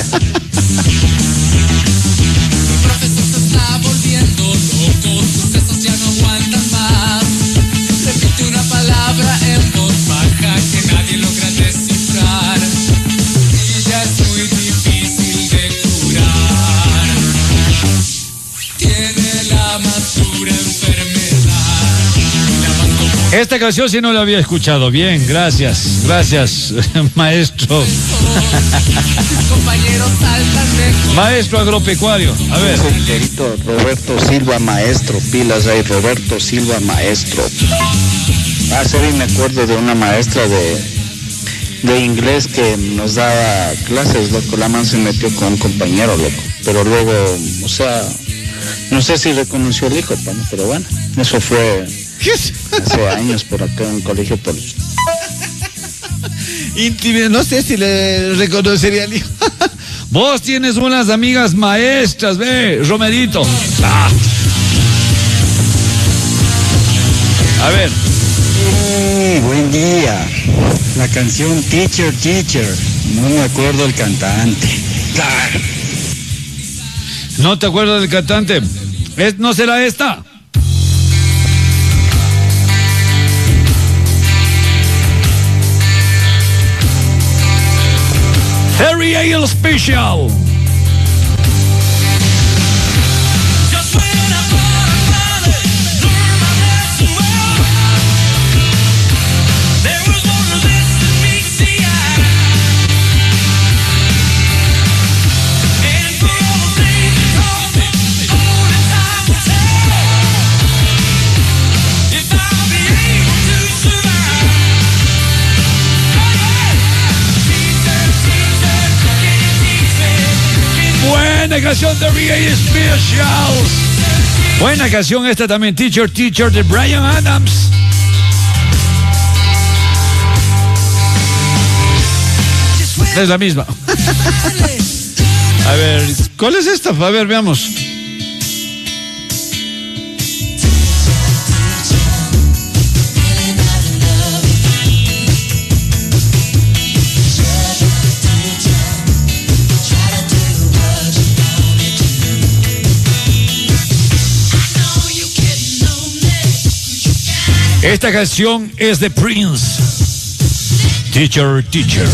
Mi profesor se está volviendo loco, sus sesos ya no aguantan más. Repite una palabra en voz baja que nadie logra descifrar. Y ya es muy difícil de curar. Tiene la más dura enfermedad. La más común. Esta canción sí no la había escuchado. Bien, gracias. Gracias, maestro. Compañeros saltan de... Maestro agropecuario. A ver. Querido Roberto Silva, maestro. Pilas ahí, Roberto Silva, maestro. Hace bien me acuerdo de una maestra de, de inglés que nos daba clases, loco. La man se metió con un compañero, loco. Pero luego, o sea, no sé si reconoció el hijo, pero bueno, eso fue hace años por acá en un colegio por... Íntimo, no sé si le reconocería al hijo. Vos tienes unas amigas maestras, ve, Romerito. Ah. A ver. Sí, buen día. La canción Teacher, Teacher. No me acuerdo el cantante. Claro. ¿No te acuerdas del cantante? ¿Es, ¿No será esta? Harry Ale Special. Buena canción de Harry Ale Special. Buena canción esta también, Teacher, Teacher de Bryan Adams. Es la misma. A ver, ¿cuál es esta? A ver, veamos. Esta canción es de Prince. Teacher, Teacher.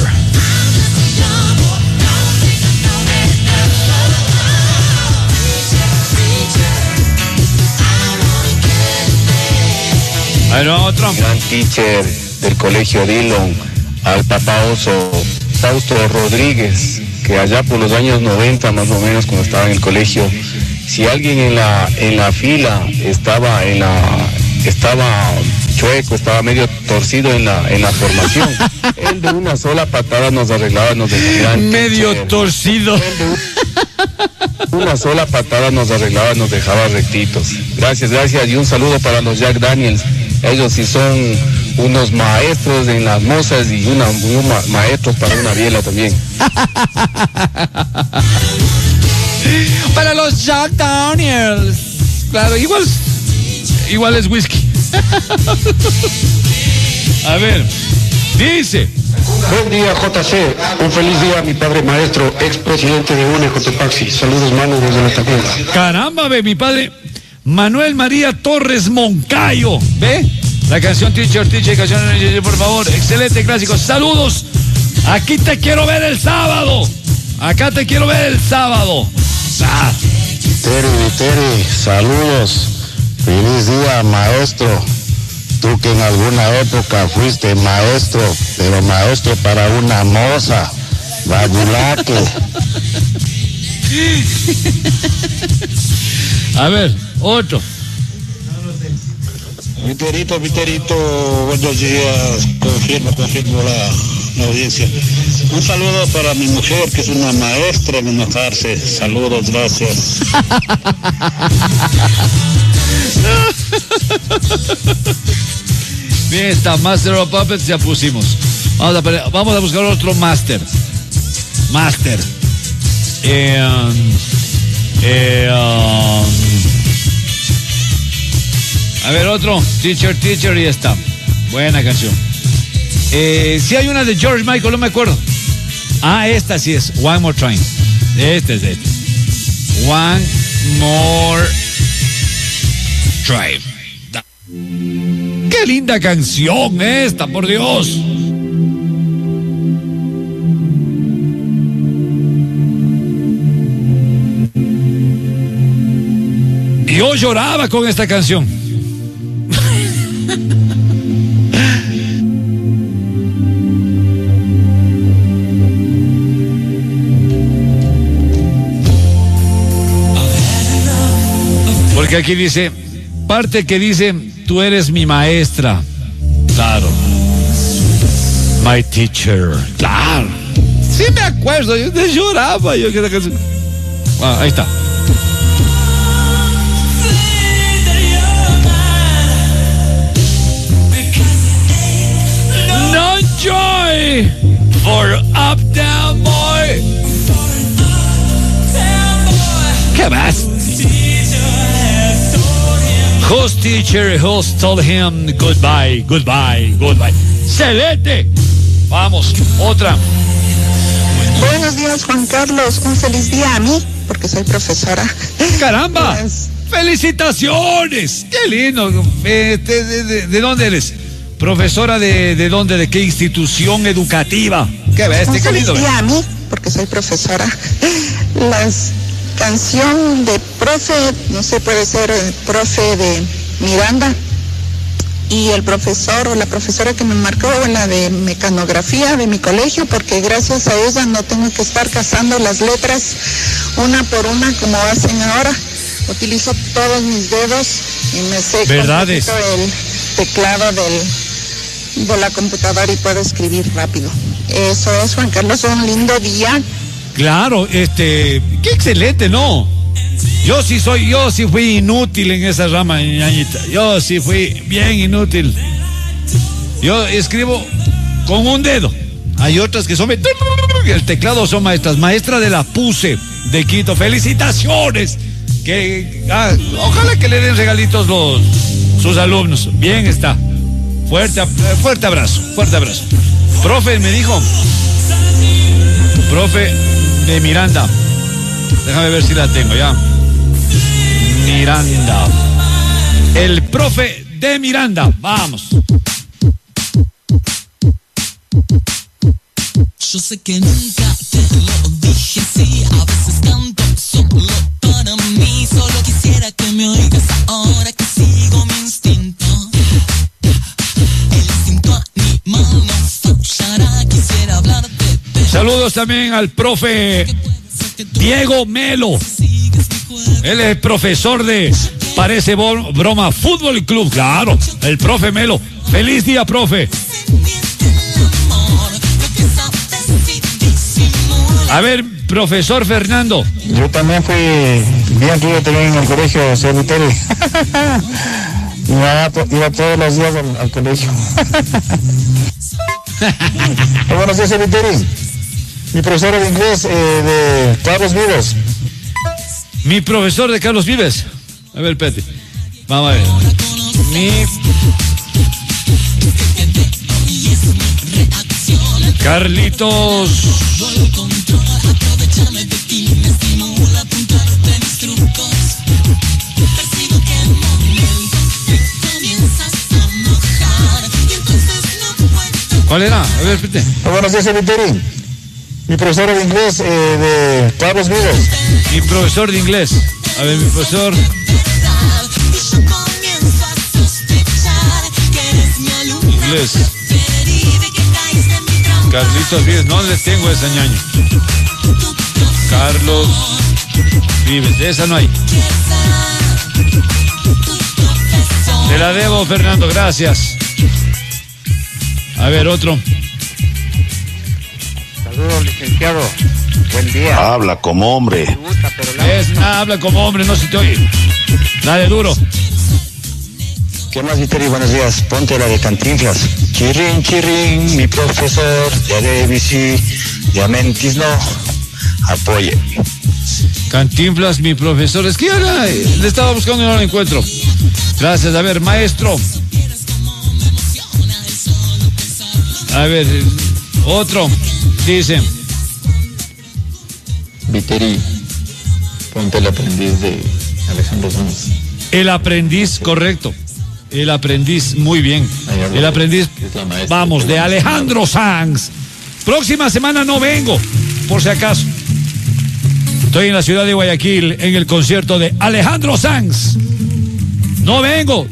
Ahí va otro. Gran teacher del colegio Dillon, al papá oso Fausto Rodríguez, que allá por los años noventa más o menos, cuando estaba en el colegio, si alguien en la en la fila estaba en la estaba chueco, estaba medio torcido en la, en la formación. Él de una sola patada nos arreglaba, nos dejaba. Medio torcido. Una sola patada nos arreglaba, nos dejaba rectitos. Gracias, gracias. Y un saludo para los Jack Daniels. Ellos sí son unos maestros en las mozas y una, un ma- maestros para una biela también. Para los Jack Daniels. Claro, igual, igual es whisky. A ver, dice. Buen día, J C. Un feliz día a mi padre maestro, expresidente de U N E Cotopaxi. Saludos, mano, desde la Tacuela. Caramba, ve, mi padre Manuel María Torres Moncayo. ¿Ve? La canción Teacher, Teacher, canción, por favor. Excelente clásico. Saludos. Aquí te quiero ver el sábado. Acá te quiero ver el sábado. Ah. Viteri, Viteri, saludos. Feliz día, maestro. Tú que en alguna época fuiste maestro, pero maestro para una moza. Badulaque. A ver, otro. Viterito, Viterito, buenos días. Confirmo, confirmo la, la audiencia. Un saludo para mi mujer, que es una maestra en enojarse. Saludos, gracias. Bien, está Master of Puppets, ya pusimos. Vamos a, vamos a buscar otro Master. Master. Eh, um, eh, um, a ver, otro. Teacher, Teacher, y está. Buena canción. Eh, si hay una de George Michael, no me acuerdo. Ah, esta sí es. One More Time. Este es este. One More Time. Qué linda canción esta, por Dios. Yo lloraba con esta canción. Porque aquí dice, parte que dice, tú eres mi maestra. Claro. My teacher. Claro. Sí me acuerdo, yo lloraba. Yo, ah, ahí está. No joy for up down boy. ¿Qué más? Whose teacher who's told him goodbye, goodbye, goodbye. ¡Excelente! Vamos, otra. Buenos días, Juan Carlos. Un feliz día a mí, porque soy profesora. ¡Caramba! Pues... ¡Felicitaciones! ¡Qué lindo! Eh, de, de, de, ¿De dónde eres? ¿Profesora de, de dónde? ¿De qué institución educativa? ¡Qué bestia! Un ¡Qué lindo! feliz día a mí, porque soy profesora. Las canción de profe, no sé, puede ser el profe de Miranda, y el profesor o la profesora que me marcó, la de mecanografía de mi colegio, porque gracias a ella no tengo que estar cazando las letras una por una como hacen ahora. Utilizo todos mis dedos y me sé ¿verdades? el teclado del, de la computadora y puedo escribir rápido. Eso es, Juan Carlos, un lindo día. Claro, este, qué excelente, ¿no? Yo sí soy, yo sí fui inútil en esa rama, ñañita. Yo sí fui bien inútil. Yo escribo con un dedo. Hay otras que son, el teclado son maestras. Maestra de la Puse de Quito. Felicitaciones. Que, ah, ojalá que le den regalitos los sus alumnos. Bien está. Fuerte, fuerte abrazo, fuerte abrazo. Profe, me dijo. Profe de Miranda. Déjame ver si la tengo ya. Miranda. El profe de Miranda. Vamos. Yo sé que nunca te lo dije, sí, a veces canto solo para mí. Solo quisiera que me oigas ahora que sigo mi instinto. El instinto animal no fallará, quisiera hablarte de... Saludos también al profe Diego Melo. Él es profesor de Parece bo- broma. Fútbol Club, claro. El profe Melo. Feliz día, profe. A ver, profesor Fernando. Yo también fui bien río también en el colegio, señor Viteri. Mi mamá to- iba todos los días al, al colegio. Buenos días, señor Viteri. Mi profesora de inglés, eh, de Carlos Vives. Mi profesor de Carlos Vives. A ver, espérate. Vamos a ver. Mi... Carlitos. ¿Cuál era? A ver, espérate. Buenos días, señor Viteri. Mi profesora de inglés, eh, de Carlos Vives. Mi profesor de inglés. A ver, mi profesor. Inglés. Carlitos Vives. No les tengo esa ñaña. Carlos Vives. De esa no hay. Te la debo, Fernando. Gracias. A ver, otro. Saludos, licenciado. Buen día. Habla como hombre. Es, nah, habla como hombre, no se te oye. Dale duro. ¿Qué más, Viteri? Buenos días. Ponte la de Cantinflas. Chirrin, chirrin, mi profesor. Ya de bici, ya mentis no. Apoye. Cantinflas, mi profesor. Es que ahora eh, le estaba buscando y no lo encuentro. Gracias. A ver, maestro. A ver, otro. Dice. Viteri, ponte el aprendiz de Alejandro Sanz. El aprendiz, correcto. El aprendiz, muy bien. El aprendiz, vamos, de Alejandro Sanz. Próxima semana no vengo, por si acaso. Estoy en la ciudad de Guayaquil en el concierto de Alejandro Sanz. No vengo.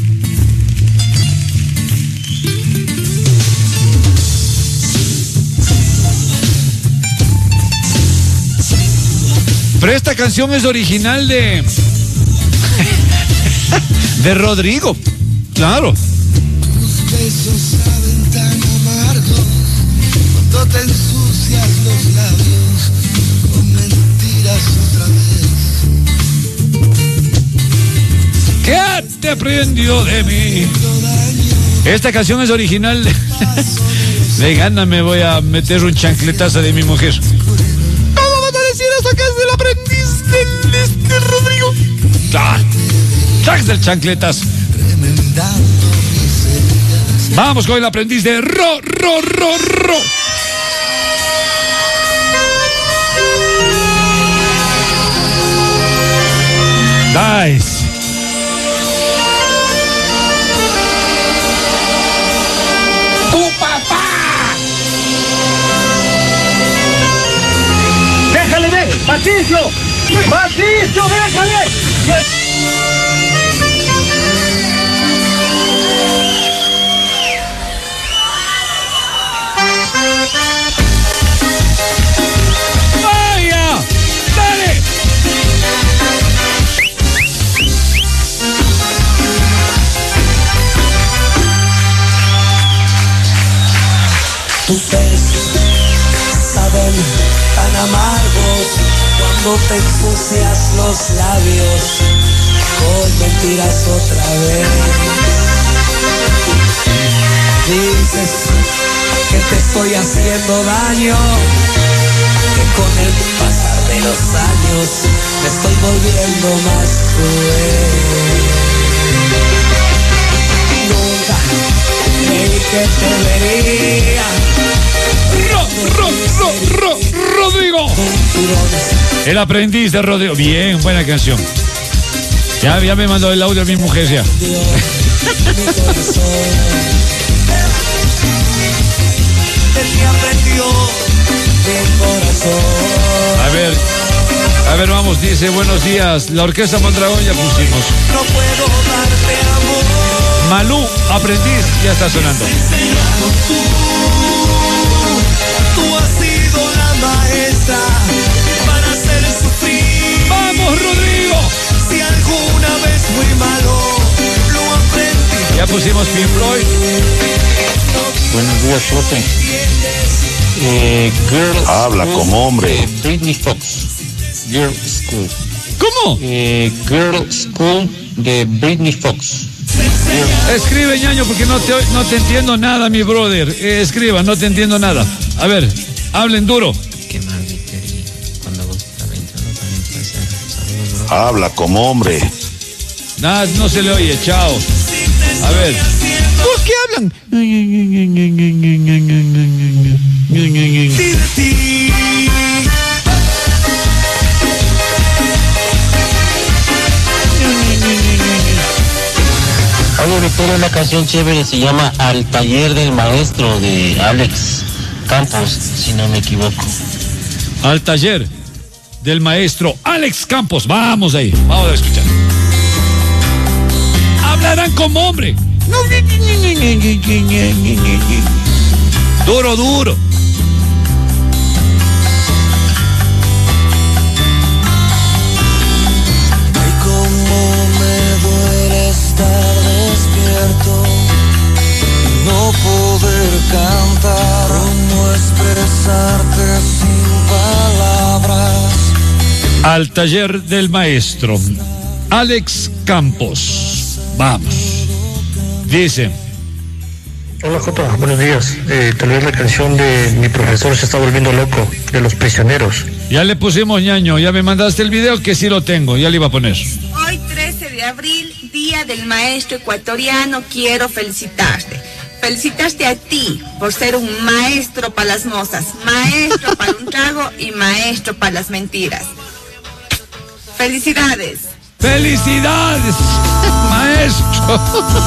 Pero esta canción es original de... de Rodrigo. Claro. Tus besos saben tan amargos cuando te ensucias los labios con mentiras otra vez. ¿Qué te aprendió de mí? Esta canción es original de... de gana me voy a meter un chancletazo de mi mujer. ¿Cómo vas a decir eso que es del aprendiz del este Rodrigo? ¡Claro! ¡Sax del chancletazo! Vamos con el aprendiz de Ro, Ro, Ro, Ro. Nice. ¡Tu papá! ¡Déjale ver! ¡Patricio! ¡Patricio, déjale! ¡Vaya! ¡Dale! Tus besos saben tan amargos cuando te ensucias los labios con mentiras otra vez. Dices que te estoy haciendo daño, que con el pasar de los años me estoy volviendo más cruel. Nunca creí que te vería. Ro, Ro, Ro, Ro, Rodrigo. El aprendiz de Rodrigo. Bien, buena canción. Ya, ya me mandó el audio a mi mujer ya. A ver, a ver, vamos, dice, buenos días. La Orquesta Mondragón ya pusimos. No puedo darte amor. Malú, aprendiz, ya está sonando. Tú, tú has sido la maestra para hacer sufrir. ¡Vamos, Rodrigo! Si alguna vez pusimos Pink Floyd. Buenos días, profe. Eh, Girl Habla School como hombre. de Britney Fox. Girl School. ¿Cómo? Eh, Girl School de Britney Fox. Escribe, ñaño, porque no te, no te entiendo nada, mi brother. Eh, escriba, no te entiendo nada. A ver, hablen duro. ¿Qué más, Viteri? Cuando vos también, también puede ser. Saludos, bro. Habla como hombre. Nada, no se le oye, chao. A ver. ¿Por qué hablan? Oye, Viteri, una canción chévere se llama Al Taller del Maestro de Alex Campos, si no me equivoco. Al taller del maestro Alex Campos. Vamos ahí, vamos a escuchar. Hablarán como hombre. Duro, duro. Ay, cómo me duele estar despierto y no poder cantar. Cómo expresarte sin palabras. Al taller del maestro Alex Campos. Vamos. Dice. Hola Jota, buenos días. Eh, tal vez la canción de Mi profesor se está volviendo loco, de Los Prisioneros. Ya le pusimos, ñaño, ya me mandaste el video que sí lo tengo, ya le iba a poner. Hoy trece de abril, Día del Maestro Ecuatoriano, quiero felicitarte. Felicitarte a ti por ser un maestro para las mozas, maestro para un trago y maestro para las mentiras. Felicidades. ¡Felicidades, maestro!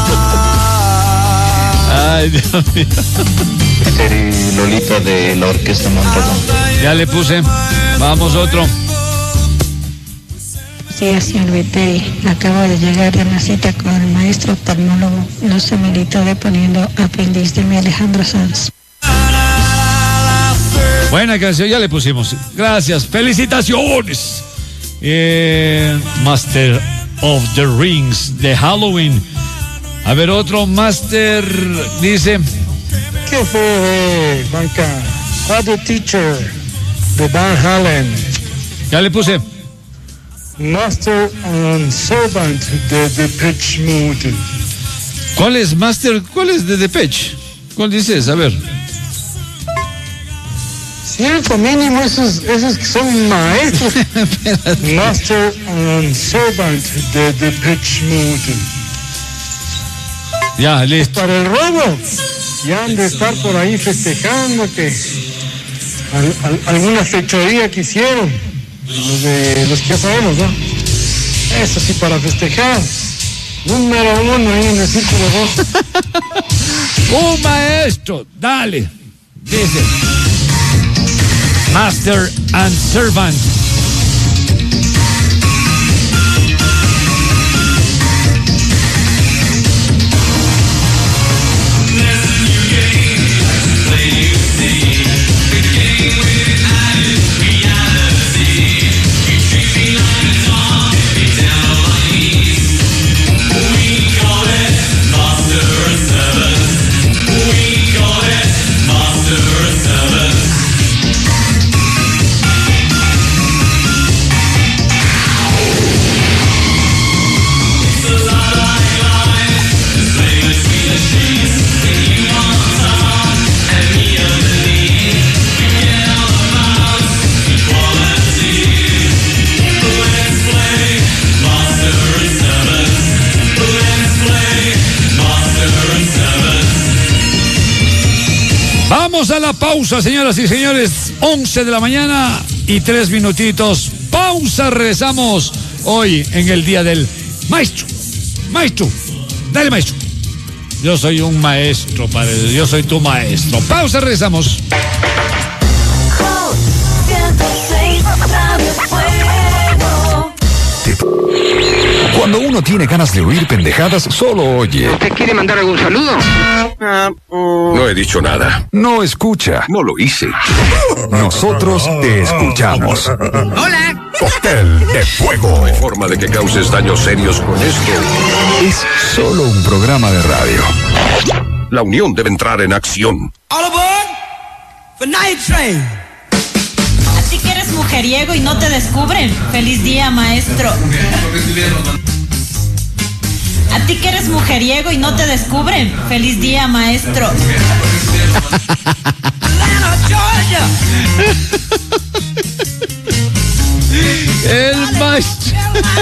Ay, Dios mío. Y Lolita de la Orquesta Mondragón. Ya le puse. Vamos otro. Sí, señor Viteri. Acabo de llegar de una cita con el maestro oftalmólogo. No se me de poniendo aprendiz de mi Alejandro Sanz. Buena canción, ya le pusimos. Gracias. Felicitaciones. Eh, Master of the Rings de Halloween. A ver, otro Master dice. ¿Qué fue, Juanca? What the Teacher de Van Halen. Ya le puse. Master and Servant de Depeche Mode. ¿Cuál es Master? ¿Cuál es de Depeche? ¿Cuál dices? A ver. Cierto, mínimo, esos, esos que son maestros. Master and Servant de Depeche Mode. Ya, listo. Para el robo. Ya han de estar por ahí festejando que al, al, alguna fechoría que hicieron. Los, de, los que ya sabemos, ¿no? Eso sí, para festejar. Número uno ahí en el círculo rojo. Un maestro, dale. Dice. Master and Servant. Vamos a la pausa, señoras y señores. once de la mañana y tres minutitos. Pausa, regresamos hoy en el día del maestro. Maestro, dale, maestro. Yo soy un maestro, padre. Yo soy tu maestro. Pausa, regresamos. ciento seis Radio Fuego. Cuando uno tiene ganas de oír pendejadas, solo oye. ¿Usted quiere mandar algún saludo? No he dicho nada. No escucha. No lo hice. Nosotros te escuchamos. Hola. Cóctel de fuego. No hay forma de que causes daños serios con esto. Es solo un programa de radio. La unión debe entrar en acción. All aboard for Night Train. A ti que eres mujeriego y no te descubren. Feliz día, maestro. A ti que eres mujeriego y no te descubren. Feliz día, maestro. Atlanta, Georgia. El maestro.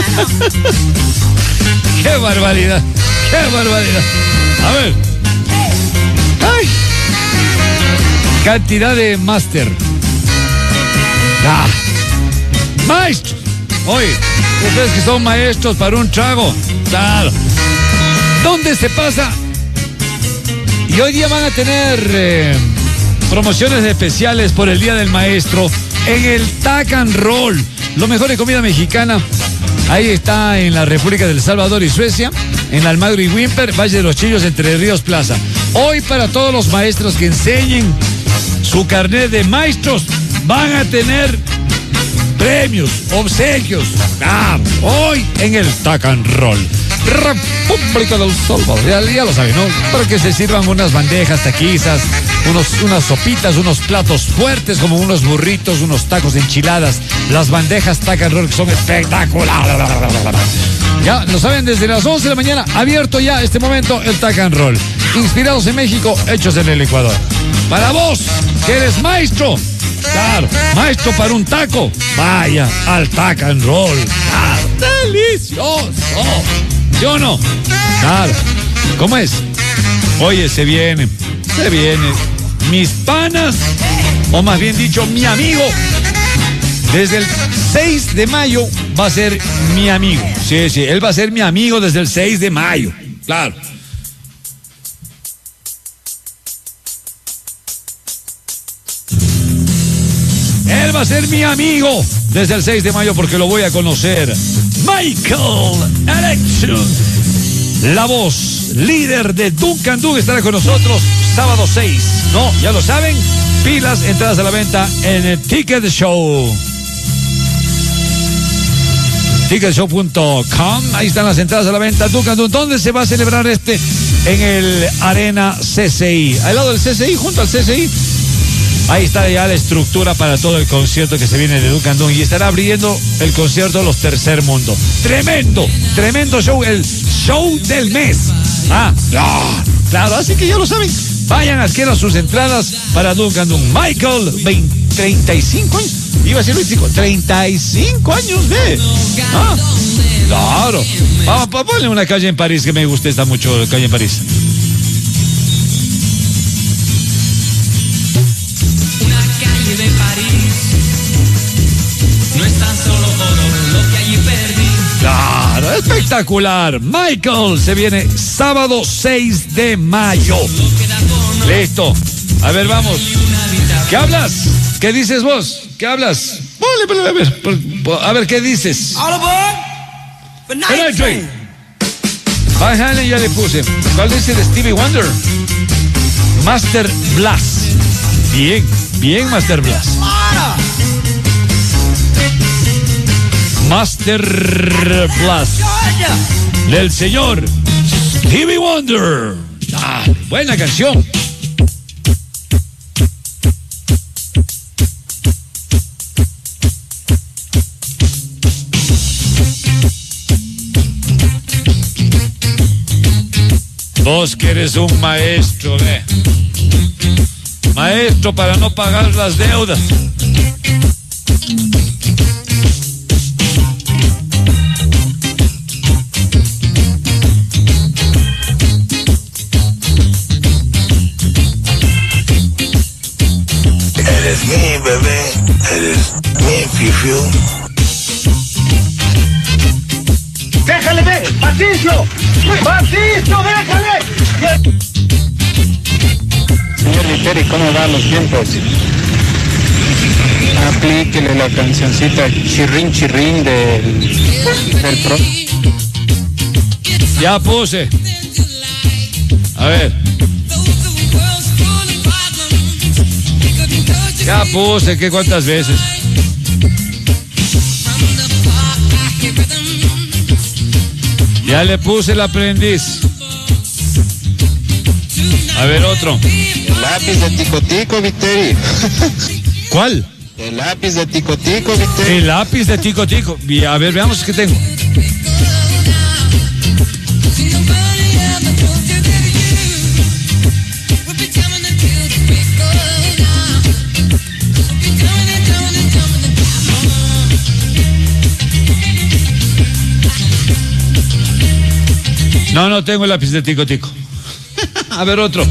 Qué barbaridad. Qué barbaridad. A ver. Ay. Cantidad de máster. Ah. Maestros. Oye, ustedes que son maestros para un trago. Claro. ¿Dónde se pasa? Y hoy día van a tener eh, promociones especiales por el Día del Maestro en el Tac and Roll. Lo mejor de comida mexicana. Ahí está en la República del Salvador y Suecia, en Almagro y Wimper, Valle de los Chillos, Entre Ríos Plaza. Hoy para todos los maestros que enseñen su carnet de maestros van a tener premios, obsequios. Ah, hoy en el Tac and Roll. República del Salvador, ya, ya lo saben, ¿no? Para que se sirvan unas bandejas, taquizas, unos, unas sopitas, unos platos fuertes como unos burritos, unos tacos, enchiladas, las bandejas Tac and Roll que son espectaculares. Ya lo saben, desde las once de la mañana, abierto ya este momento el Tac and Roll. Inspirados en México, hechos en el Ecuador. Para vos, que eres maestro, claro, maestro para un taco, vaya al Tac and Roll. Claro, delicioso. ¿Sí o no? Claro. ¿Cómo es? Oye, se viene, se viene. Mis panas, o más bien dicho, mi amigo, desde el seis de mayo va a ser mi amigo. Sí, sí, él va a ser mi amigo desde el seis de mayo. Claro. Él va a ser mi amigo desde el seis de mayo porque lo voy a conocer. Michael Election, la voz líder de Duncan Dug, estará con nosotros sábado seis. No, ya lo saben, pilas, entradas a la venta en el Ticket Show. ticket show punto com, ahí están las entradas a la venta. Duncan Dug, ¿dónde se va a celebrar este? En el Arena C C I, al lado del C C I, junto al C C I. Ahí está ya la estructura para todo el concierto que se viene de Duncan Dug y estará abriendo el concierto Los Tercer Mundo. Tremendo, tremendo show, el show del mes. Ah, ah claro, así que ya lo saben. Vayan, adquieran sus entradas para Duncan Dug. Michael, veinte, treinta y cinco años. Iba a ser veinticinco, treinta y cinco años de. Ah, claro. Ah, ponle una calle en París que me gusta, está mucho, calle en París. De París, no es tan solo oro lo que allí perdí. Claro, espectacular. Michael se viene sábado seis de mayo. Listo. A ver, vamos. ¿Qué hablas? ¿Qué dices vos? ¿Qué hablas? Vale, a ver, a ver, ¿qué dices? All aboard for Night Train. Van Halen ya le puse. ¿Cuál dice de Stevie Wonder? Master Blast. Bien, bien, Master Blast. Master Blast del señor Stevie Wonder. Ah, buena canción. Vos que eres un maestro, ¿eh? Maestro para no pagar las deudas. Eres mi bebé, eres mi fifiu. ¡Déjale, ve! ¡Patricio! ¡Patricio, déjale! Señor Viteri, ¿cómo van los tiempos? Aplíquele la cancioncita Chirrín Chirrín del, del pro. Ya puse. A ver. Ya puse, ¿qué cuántas veces? Ya le puse el aprendiz. A ver, otro. El lápiz de Ticotico, Viteri. ¿Cuál? El lápiz de Ticotico, Viteri. El lápiz de Ticotico. A ver, veamos qué tengo. No, no tengo el lápiz de Tico Tico. A ver, otro.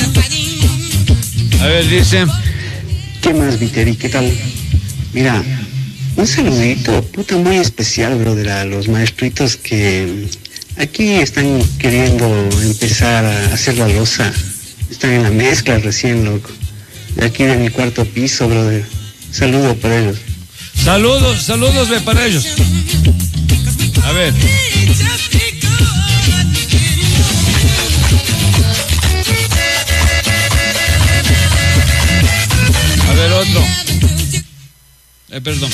A ver, dice. ¿Qué más, Viteri? ¿Qué tal? Mira, un saludito, puta, muy especial, brother, a los maestritos que aquí están queriendo empezar a hacer la loza. Están en la mezcla recién, loco. De aquí de mi cuarto piso, brother. Saludo para ellos. Saludos, saludos ve para ellos. A ver. A ver, otro. Eh, perdón.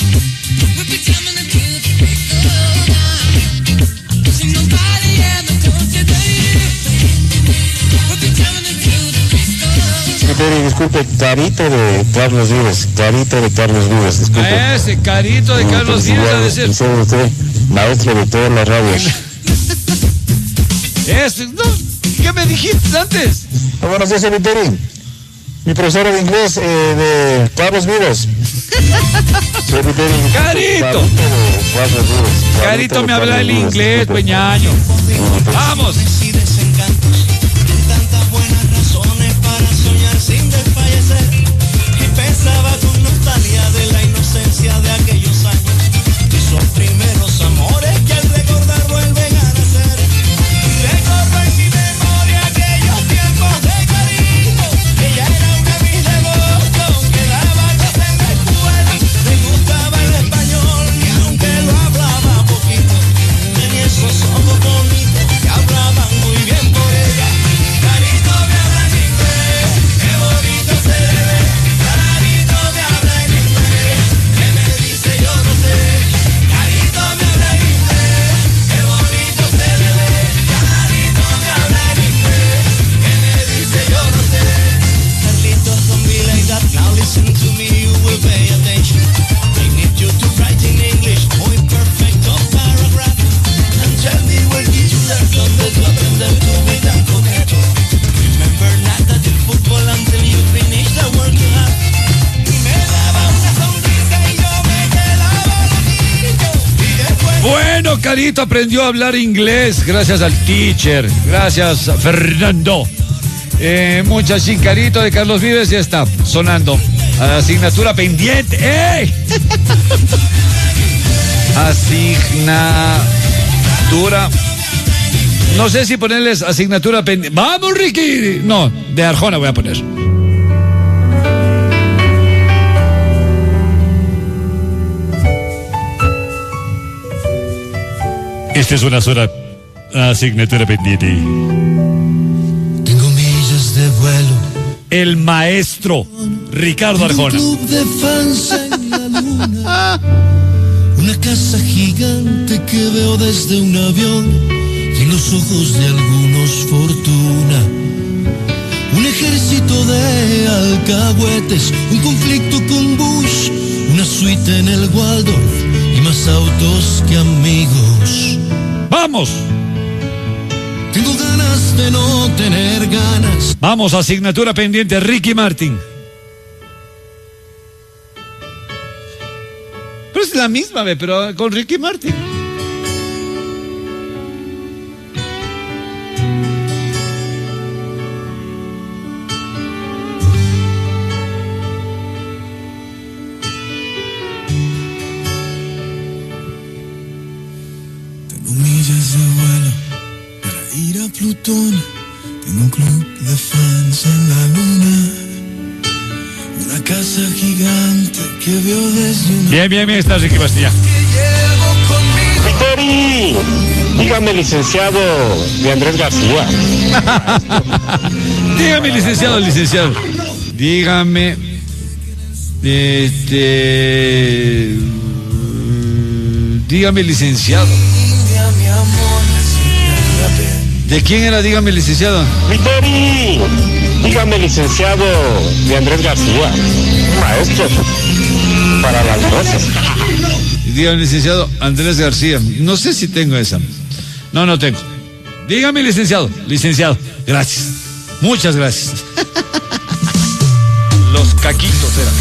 Disculpe, Carito de Carlos Vives, Carito de Carlos Vives, disculpe. A ese Carito de Carlos Vives a decir. Usted, maestro de todas las radios. Ese, no, ¿qué me dijiste antes? Oh, buenos días, Viteri. Mi profesora de inglés eh, de Carlos Vives. Carito. Carito, Carito me habla el inglés, peñaño. Vamos. Sin desfallecer, y pensaba con nostalgia de la inocencia de aquellos años, esos primeros amores que al recordar vuelven a nacer. Recuerdo en mi memoria aquellos tiempos de cariño, ella era una Miss de Boston que daba clases en la escuela, le gustaba el español y aunque lo hablaba poquito, tenía esos ojos bonitos que hablaban muy bien por ella. Carito me habla en inglés, qué bonito se le ve. Carito me habla en inglés, que me dice yo no sé. Carito me habla en inglés, qué bonito se le ve. Carito me habla en inglés, que me dice yo no sé. Carlitos, don't be like that. Now listen to me, you will pay attention. I need you to write in English, muy perfecto paragraph. And tell me where did you learn from the to aprender to be tan correcto. Remember nada del fútbol until you finish the work you have. Y me daba una sonrisa y yo me quedaba loquito. Y después... Bueno, Carito aprendió a hablar inglés gracias al teacher. Gracias, Fernando. Eh, muchas sin Carito de Carlos Vives ya está sonando. Asignatura pendiente. ¡Ey! Asignatura. No sé si ponerles asignatura pendiente. ¡Vamos, Ricky! No, de Arjona voy a poner. Esta es una sola asignatura pendiente. Tengo millas de vuelo. El maestro Ricardo Arjona. Un club de fans en la luna. Una casa gigante que veo desde un avión. Y en los ojos de algunos fortuna. Un ejército de alcahuetes. Un conflicto con Bush. Una suite en el Waldorf. Y más autos que amigos. ¡Vamos! Tengo ganas de no tener ganas. Vamos, asignatura pendiente, Ricky Martin. Pero es la misma, ve, pero con Ricky Martin. Tengo millas de vuelo para ir a Plutón. Tengo un club de fans en la luna. Una casa gigante que veo desde una... Bien, bien, bien, está Ricky Bastilla. Que llevo conmigo. ¡Viteri! Dígame, licenciado de Andrés García. Dígame, licenciado, licenciado. Dígame. Este. Dígame, licenciado. ¿De quién era? Dígame, licenciado. Viteri, dígame, licenciado de Andrés García. Maestro. Para las voces. Dígame, licenciado Andrés García. No sé si tengo esa. No, no tengo. Dígame, licenciado. Licenciado. Gracias. Muchas gracias. Los caquitos eran.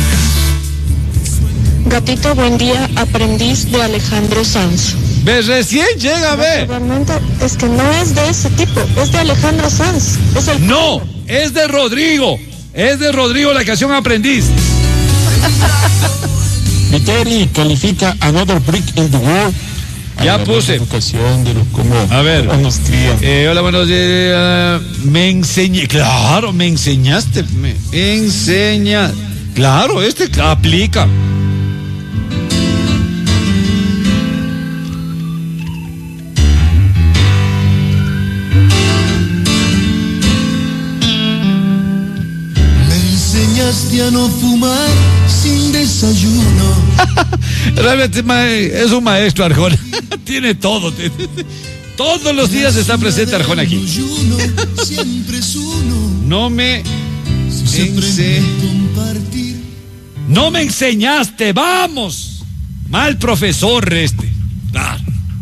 Gatito, buen día, aprendiz de Alejandro Sanz. Ve, recién llega, ve. Realmente es que no es de ese tipo, es de Alejandro Sanz. Es el... No, es de Rodrigo. Es de Rodrigo la canción Aprendiz. Viteri califica Another Brick in the Wall. Ya puse. De los como a ver. Eh, hola, buenos días. Me enseñé. Claro, me enseñaste. Me enseña. Claro, este aplica. Me enseñaste a no fumar sin desayuno. Realmente es un maestro, Arjona. Tiene todo. Todos los días está presente Arjona aquí. No me ense... No me enseñaste, vamos. Mal profesor este. Claro.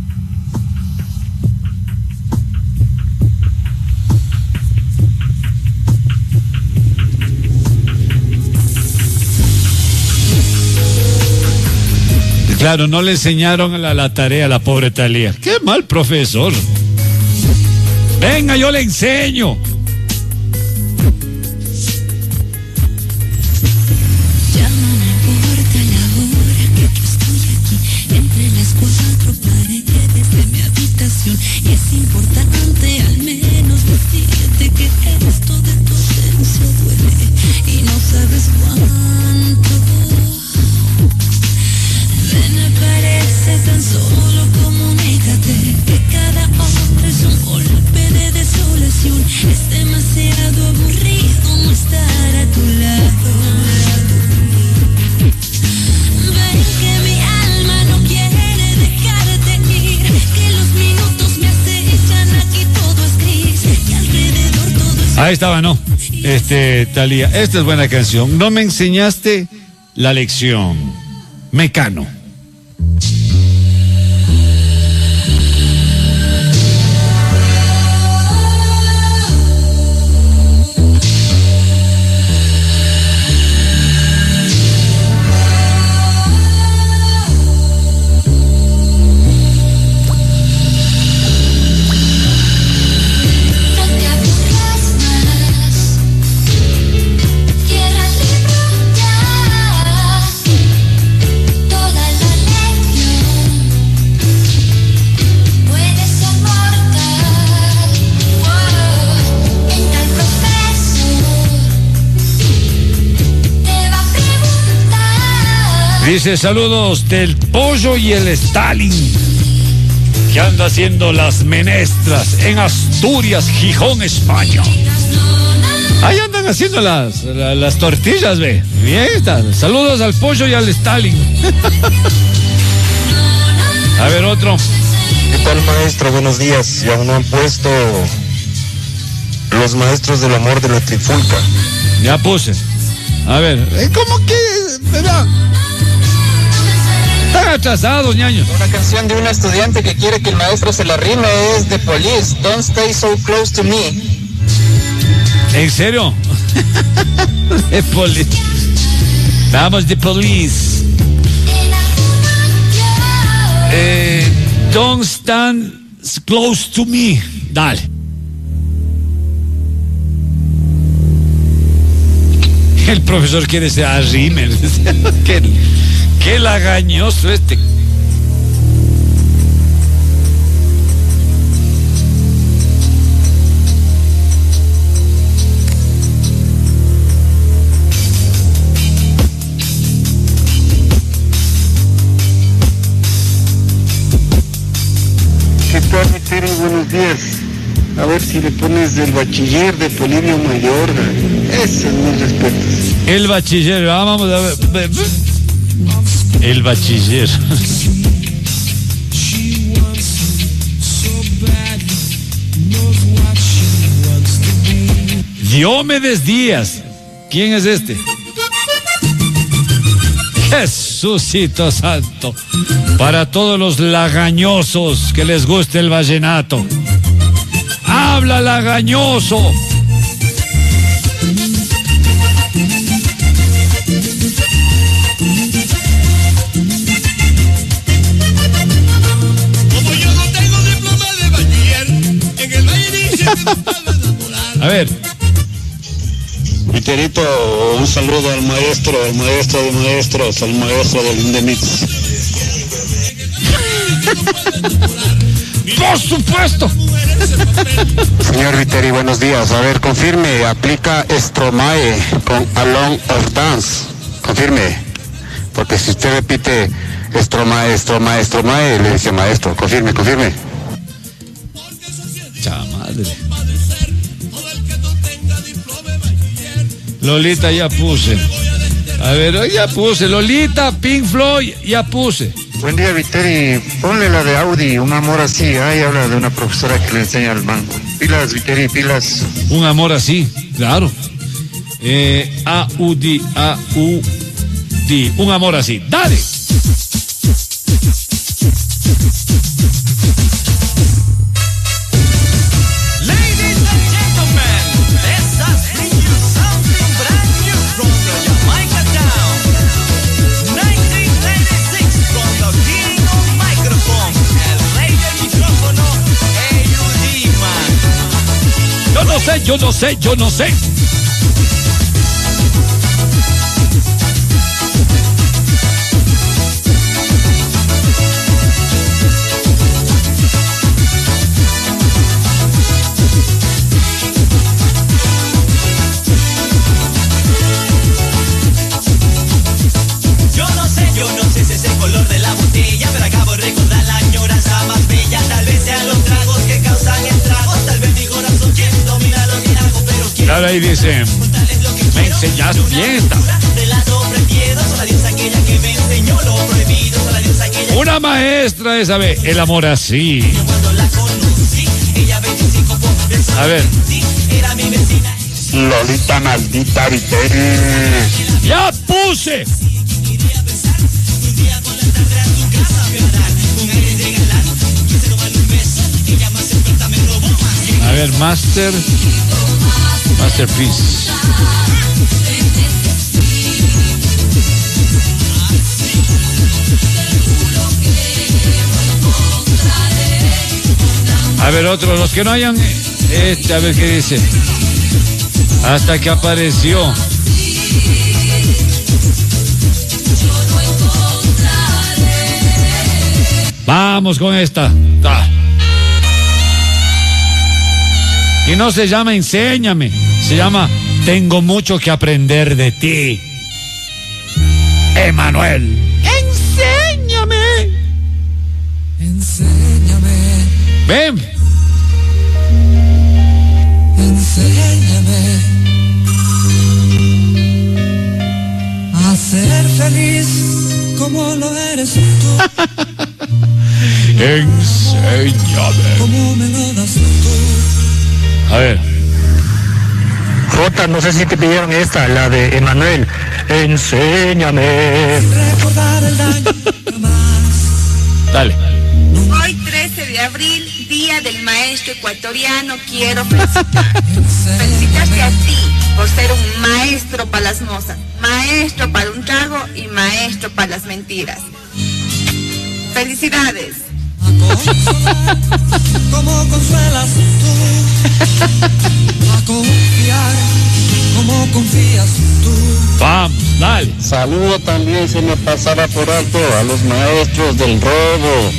Claro, no le enseñaron la, la tarea a la pobre Talía. Qué mal profesor. Venga, yo le enseño. Ya no me importa la hora que yo estoy aquí, entre las cuatro paredes de mi habitación. Y es importante al menos decirte que esto de tu ausencia duele y no sabes cuánto. Me parece tan solo comunícate que cada hombre es un golpe de desolación. Es demasiado aburrido no estar a tu lado. Ven que mi alma no quiere dejarte ir, que los minutos me acechan, aquí todo es gris, que alrededor todo es... Ahí estaba, ¿no? Este, Talía, esta es buena canción. No me enseñaste la lección. Mecano. Dice saludos del Pollo y el Stalin, que anda haciendo las menestras en Asturias, Gijón, España. Ahí andan haciendo las, las, las tortillas, ve. Bien, está. Saludos al Pollo y al Stalin. A ver, otro. ¿Qué tal, maestro? Buenos días. Ya no han puesto los maestros del amor de la trifulca. Ya puse. A ver, ¿cómo que? ¿Verdad? Están atrasados, ñaños. Una canción de un estudiante que quiere que el maestro se la rime es The Police, Don't Stay So Close to Me. ¿En serio? The Police. Vamos, The Police. Eh, don't stand close to me. Dale. El profesor quiere ser arrimer. Qué, qué lagañoso este. ¿Qué días. A ver si le pones el bachiller de Polibio Mayorga. Ese es mis respetos. El bachiller, vamos a ver. El bachiller. Diomedes Díaz. ¿Quién es este? Jesucito santo. Para todos los lagañosos que les guste el vallenato. ¡Habla, lagañoso! Como yo no tengo diploma de bachiller, en el valle A ver. Viterito, un saludo al maestro, al maestro de maestros, al maestro del Indemix. ¡Por supuesto! Señor Viteri, buenos días. A ver, confirme, aplica Stromae con Along of Dance. Confirme. Porque si usted repite Stromae, Stromae, Stromae, le dice maestro. Confirme, confirme. Chamadre. Lolita, ya puse. A ver, ya puse. Lolita, Pink Floyd, ya puse. Buen día, Viteri. Ponle la de Audi, un amor así. Ahí habla de una profesora que le enseña al banco. Pilas, Viteri, pilas. Un amor así, claro. Eh, Audi, Audi. Un amor así. ¡Dale! Yo no sé, yo no sé, yo no sé. Yo no sé, yo no sé si es el color de la botella, pero acabo de recordar la añoranza más bella. Tal vez sean los tragos que causan estragos, tal vez mi corazón quiere dominar lo que hago, pero quiero. Claro, ahí dice, me enseñas bien. Una maestra esa vez, el amor así. A ver. Lolita maldita, Viteri. ¡Ya puse! A ver, Master. Masterpiece. A ver, otros, los que no hayan. Este, a ver qué dice. Hasta que apareció. Vamos con esta. Ah. Y no se llama Enséñame, se llama Tengo mucho que aprender de ti. Emanuel. Enséñame. Enséñame. Ven. Enséñame a ser feliz como lo eres tú. Enséñame. Como me lo das tú. A ver. Jota, no sé si te pidieron esta, la de Emanuel. Enséñame. Recordar el daño jamás. Dale. Hoy trece de abril, Día del Maestro Ecuatoriano, quiero felicitarte. Felicitarte a ti por ser un maestro para las mozas, maestro para un trago y maestro para las mentiras. Felicidades. Como consuelas tú, a confiar como confías tú. Vamos, dale. Saludo también, se me pasaba por alto, a los maestros del robo.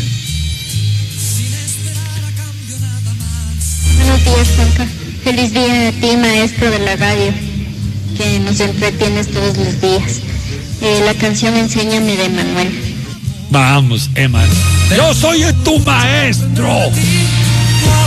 Buenos días, Juanca. Feliz día a ti, maestro de la radio, que nos entretienes todos los días. Eh, la canción Enséñame de Manuel. Vamos, Emanuel. Yo soy tu maestro.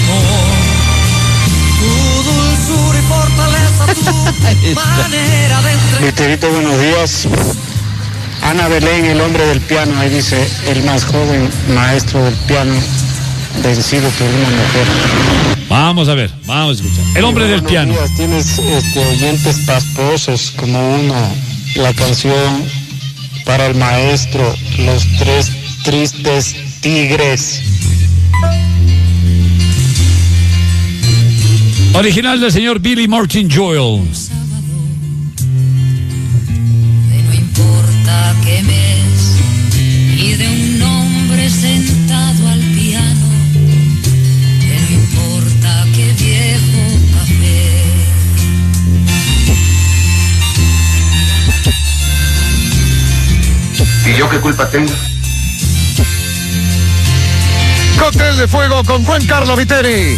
Viterito, buenos días. Ana Belén, el hombre del piano, ahí dice, el más joven maestro del piano, vencido por una mujer. Vamos a ver, vamos a escuchar. El hombre del piano. Días, tienes este, oyentes pasposos como uno. La canción para el maestro, Los Tres Tristes Tigres. Original del señor Billy Martin Joel. No importa qué mes y de un hombre sentado al piano, que no importa qué viejo café. ¿Y yo qué culpa tengo? Cóctel de fuego con Juan Carlos Viteri.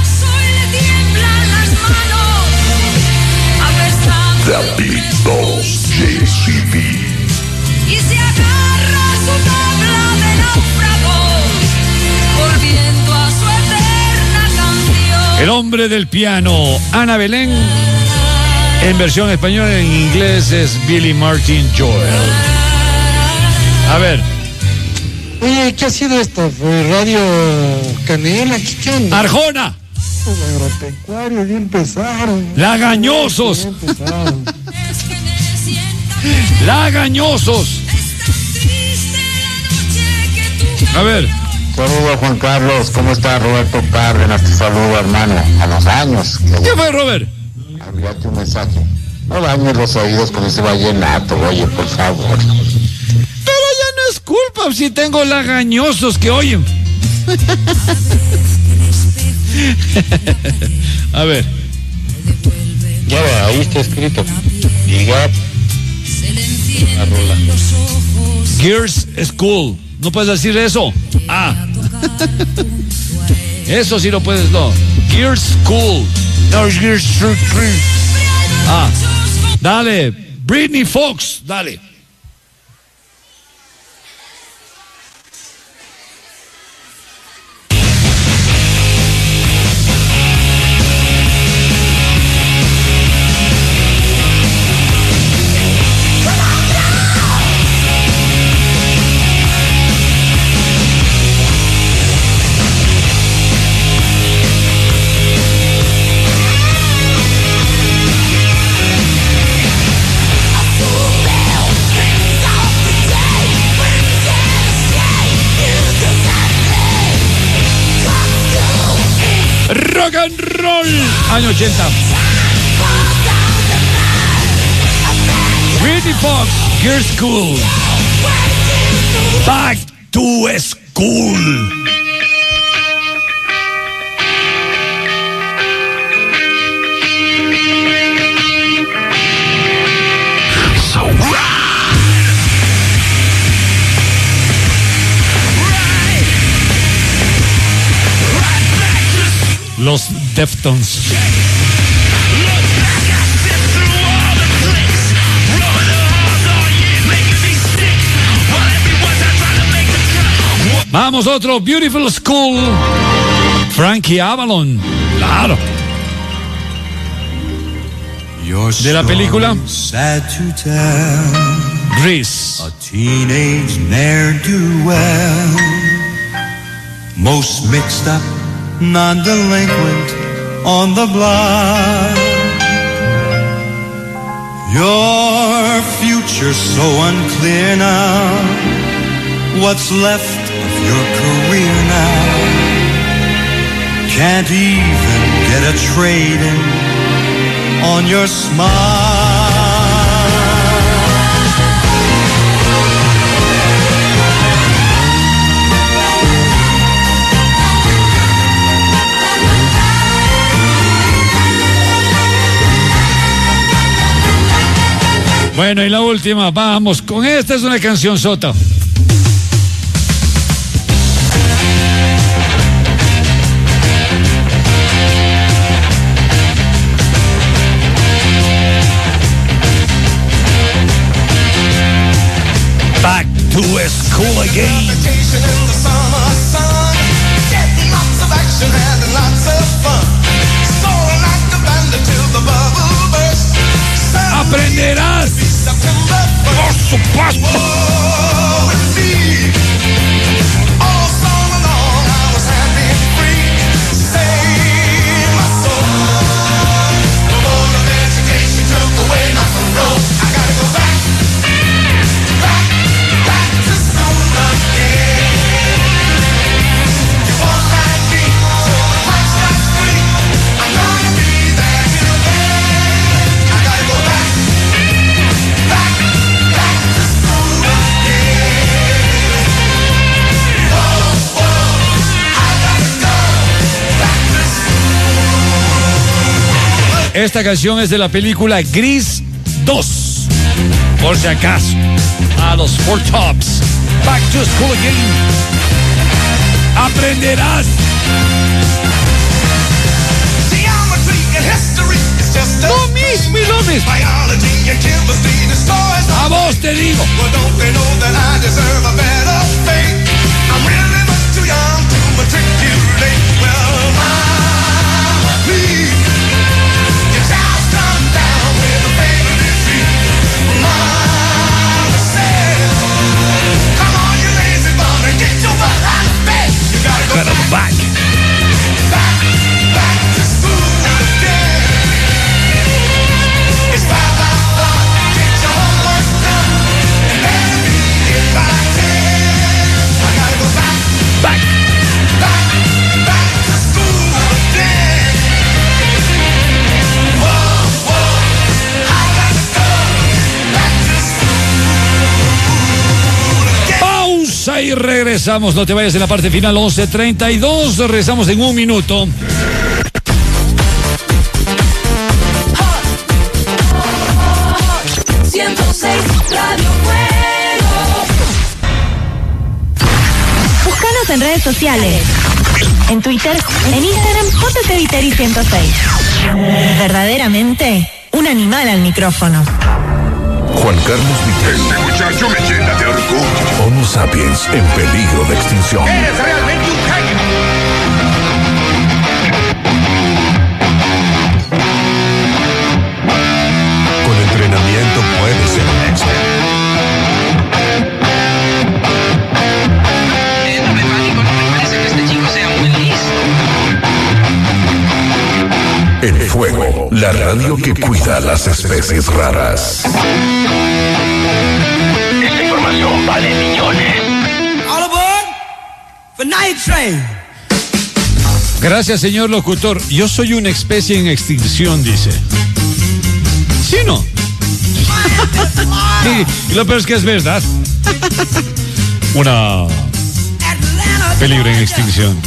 David dos J C B. Y se agarra su tabla de náufrago, volviendo a su eterna canción. El hombre del piano, Ana Belén. En versión española, en inglés es Billy Martin Joel. A ver. Oye, ¿qué ha sido esto? Radio Canela, ¿qué onda? Arjona. Los agropecuarios ya empezaron. Lagañosos. Ya empezaron. Lagañosos. A ver. Saludos, Juan Carlos. ¿Cómo está Roberto Cárdenas? Te saludo, hermano. A los años. ¿Qué fue, Robert? Enviarte un mensaje. No dañes los oídos con ese vallenato, oye, por favor. Pero ya no es culpa si tengo lagañosos que oyen. A ver. Ya va, ahí está escrito. Diga. La rola. Gears School. No puedes decir eso. Ah. Eso sí lo puedes, no. Gears School. No, Gears School. Ah. Dale. Britney Fox. Dale. Rock and roll, año ochenta. Britney Fox, Gear School. Back to School. Los Deftones. Vamos, otro Beautiful School. Frankie Avalon. Claro. De la película Grease. A teenage ne'er-do-well, most mixed up, non-delinquent on the block. Your future's so unclear now. What's left of your career now? Can't even get a trade-in on your smile. Bueno, y la última, vamos con esta, es una canción sota. Back to School Again. paso, paso. Esta canción es de la película Gris dos. Por si acaso. A los Four Tops. Back to School Again. Aprenderás. Lo mismo y lo mismo. A vos te digo. But I'm back. Back, back to school again. It's five o'clock, get your homework done, and better be here by ten. I gotta go back, back, back, back to school again. Whoa, whoa, I gotta go back to school again. Pausa y regresamos. No te vayas en la parte final. Once treinta y dos. Regresamos en un minuto. ciento seis Radio Fuego. Búscanos en redes sociales. En Twitter, en Instagram, J T Viteri ciento seis. Verdaderamente, un animal al micrófono. Juan Carlos Viteri. Este muchacho me llena de orgullo. Homo sapiens en peligro de extinción. Eres realmente un genio. Con entrenamiento puedes ser un expert. Eh, no me pánico, no me parece que este chico sea muy listo. El Fuego, la radio que cuida a las especies raras. Esta información vale millones. All aboard for Night Train. Gracias, señor locutor. Yo soy una especie en extinción, dice. ¿Sí o no? Sí, y lo peor es que es verdad. Una peligro en extinción.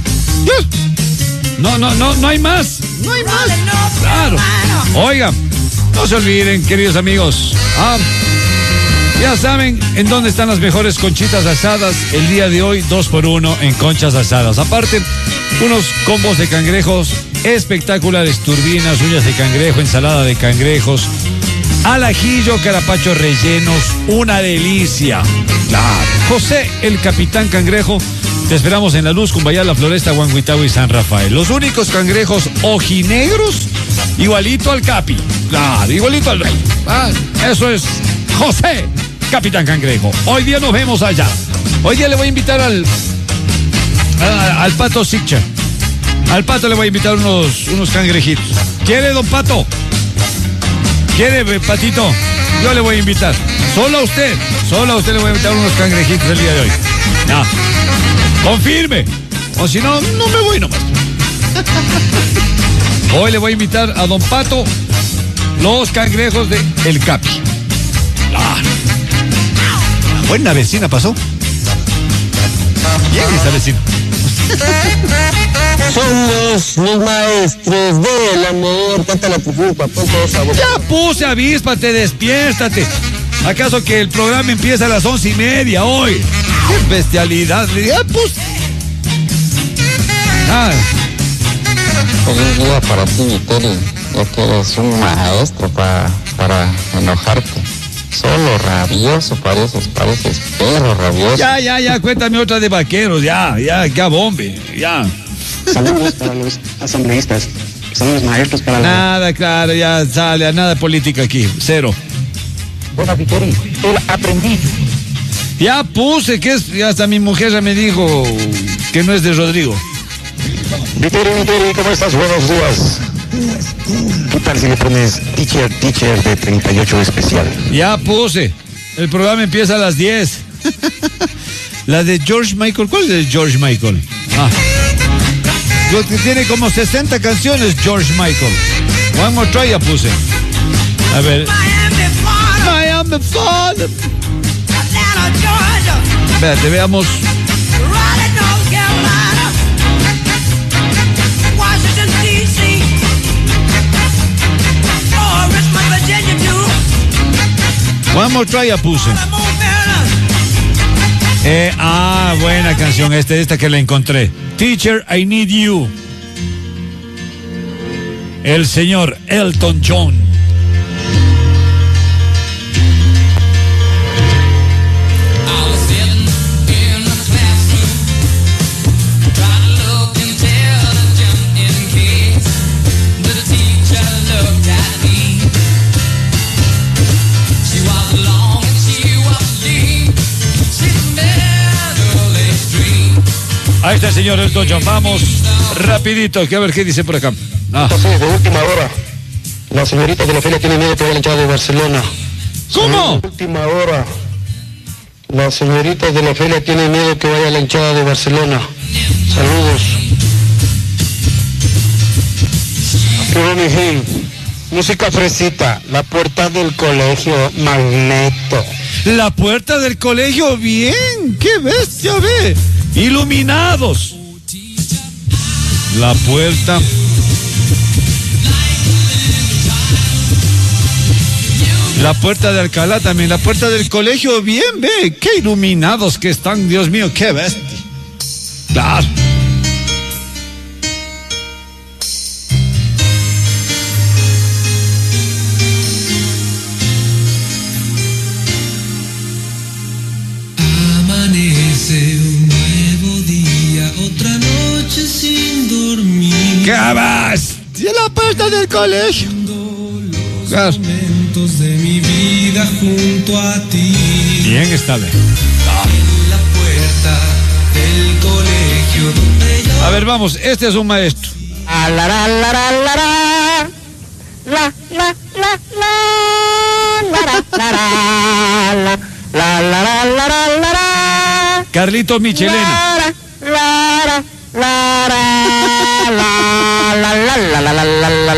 No, no, no, no hay más. No hay más. Claro. Oigan, no se olviden, queridos amigos. Ah, ya saben en dónde están las mejores conchitas asadas. El día de hoy, dos por uno en conchas asadas. Aparte, unos combos de cangrejos espectaculares, turbinas, uñas de cangrejo, ensalada de cangrejos, al ajillo, carapachos rellenos, una delicia. Claro. José, el Capitán Cangrejo, te esperamos en La Luz, Cumbayá, La Floresta, Huanguitao y San Rafael. Los únicos cangrejos ojinegros, igualito al Capi. Claro, igualito al Rey. Ah, eso es José, Capitán Cangrejo. Hoy día nos vemos allá. Hoy día le voy a invitar al, a, al Pato Siccha. Al Pato le voy a invitar unos, unos cangrejitos. ¿Quiere, don Pato? ¿Quiere, Patito? Yo le voy a invitar. Solo a usted. Solo a usted le voy a invitar unos cangrejitos el día de hoy. No. Confirme. O si no, no me voy nomás. Hoy le voy a invitar a don Pato los cangrejos de El Capi. Claro. Buena vecina pasó. Bien esa vecina. Somos los maestros del amor. Cántala tu culpa, ponte esa boca. Ya puse avíspate, despiértate. ¿Acaso que el programa empieza a las once y media hoy? ¡Qué bestialidad! Ya puse. Ah. Feliz día para ti, Viteri, ya que eres un maestro pa, para enojarte. Solo rabioso pareces, pareces perro rabioso. Ya, ya, ya, cuéntame otra de vaqueros, ya, ya, ya, bombe, ya. Saludos para los asambleístas. Son los maestros para la... Nada, claro, ya sale, nada de política aquí, cero. Buenas, Viteri, el aprendiz. Ya puse, que es, ya hasta mi mujer ya me dijo que no es de Rodrigo. Viteri, Viteri, ¿cómo estás? Buenos días. ¿Qué tal si le pones teacher, teacher de treinta y ocho especial? Ya puse. El programa empieza a las diez. La de George Michael. ¿Cuál es de George Michael? Ah. Lo que tiene como sesenta canciones, George Michael. One more try, ya puse. A ver. Miami Father. Espérate, veamos. One more try, ya puse. Eh, ah, buena canción. Esta, esta que la encontré. Teacher, I Need You. El señor Elton John. Ahí está el señor Elton John. Vamos rapidito, que a ver qué dice por acá. Ah. Entonces, de última hora, la señorita de la Ofelia tiene miedo que vaya a la hinchada de Barcelona. ¿Cómo? De última hora, la señorita de la Ofelia tiene miedo que vaya a la hinchada de Barcelona. Saludos. Ronnie Hill, música fresita, la puerta del colegio, Magneto. La puerta del colegio, bien, qué bestia, ve. Iluminados. La puerta. La puerta de Alcalá también. La puerta del colegio, bien, ve. Qué iluminados que están, Dios mío, qué bestia. Claro. Un nuevo día, otra noche sin dormir. ¿Qué vas? Y la puerta del colegio. Los Claro. momentos de mi vida junto a ti. Bien está bien. En la puerta del colegio donde yo... A ver, vamos, este es un maestro. La la la la la la la la la la la la la la la la. Carlitos Michelena. La la la la la la la la la la la la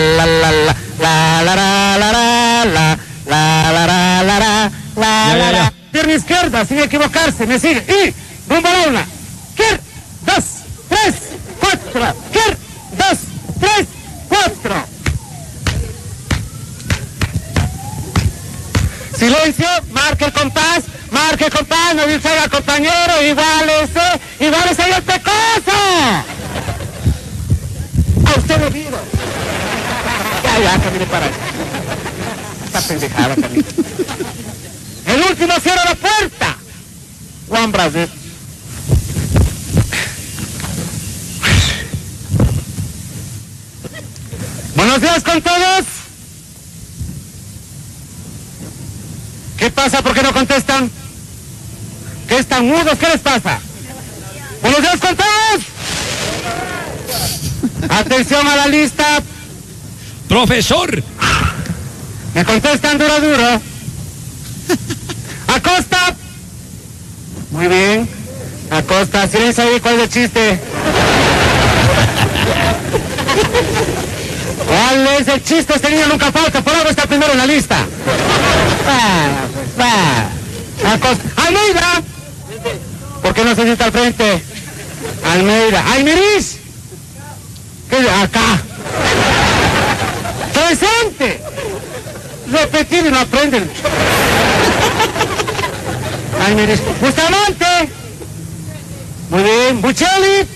la la la la. Pierna izquierda, sin equivocarse, me sigue. Y rumbo a la una. Kier, dos, tres, cuatro. Kier, dos, tres, cuatro. Silencio, marque el compás, marque el compás, no distraiga al compañero, igual ese, igual ese y este cosa. A usted le digo. Ya, ya, camine para allá. Está pendejada, camine. El último cierra la puerta. Juan Brasil. Buenos días con todos. ¿Qué pasa? ¿Por qué no contestan? ¿Qué están mudos? ¿Qué les pasa? Buenos días con todos. Atención a la lista. Profesor. Me contestan duro, duro. Acosta. Muy bien. Acosta. Silencio ahí, ¿cuál es el chiste? ¿Cuál es el chiste? Este niño nunca falta, por algo está primero en la lista. Va, va. Acosta. Almeida. ¿Por qué no se sienta al frente? Almeida. Almeris. ¿Qué es? Acá. Presente. Repetir y no aprenden. Almeris. Bustamante. Muy bien. Buchelli.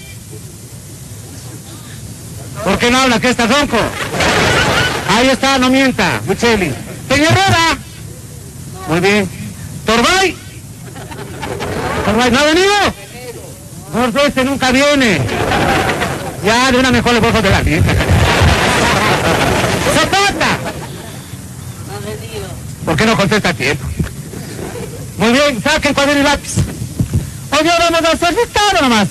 ¿Por qué no habla? ¿Qué está ronco? Ahí está, no mienta. Buchelli. Peñarrera. Muy bien. Torbay. Torbay, ¿no ha venido? No, este nunca viene. Ya, de una mejor le puedo de la lista. Zapata. ¿Por qué no contesta a tiempo? Muy bien, saquen cuaderno y lápiz. Hoy día vamos a hacer dictado nomás.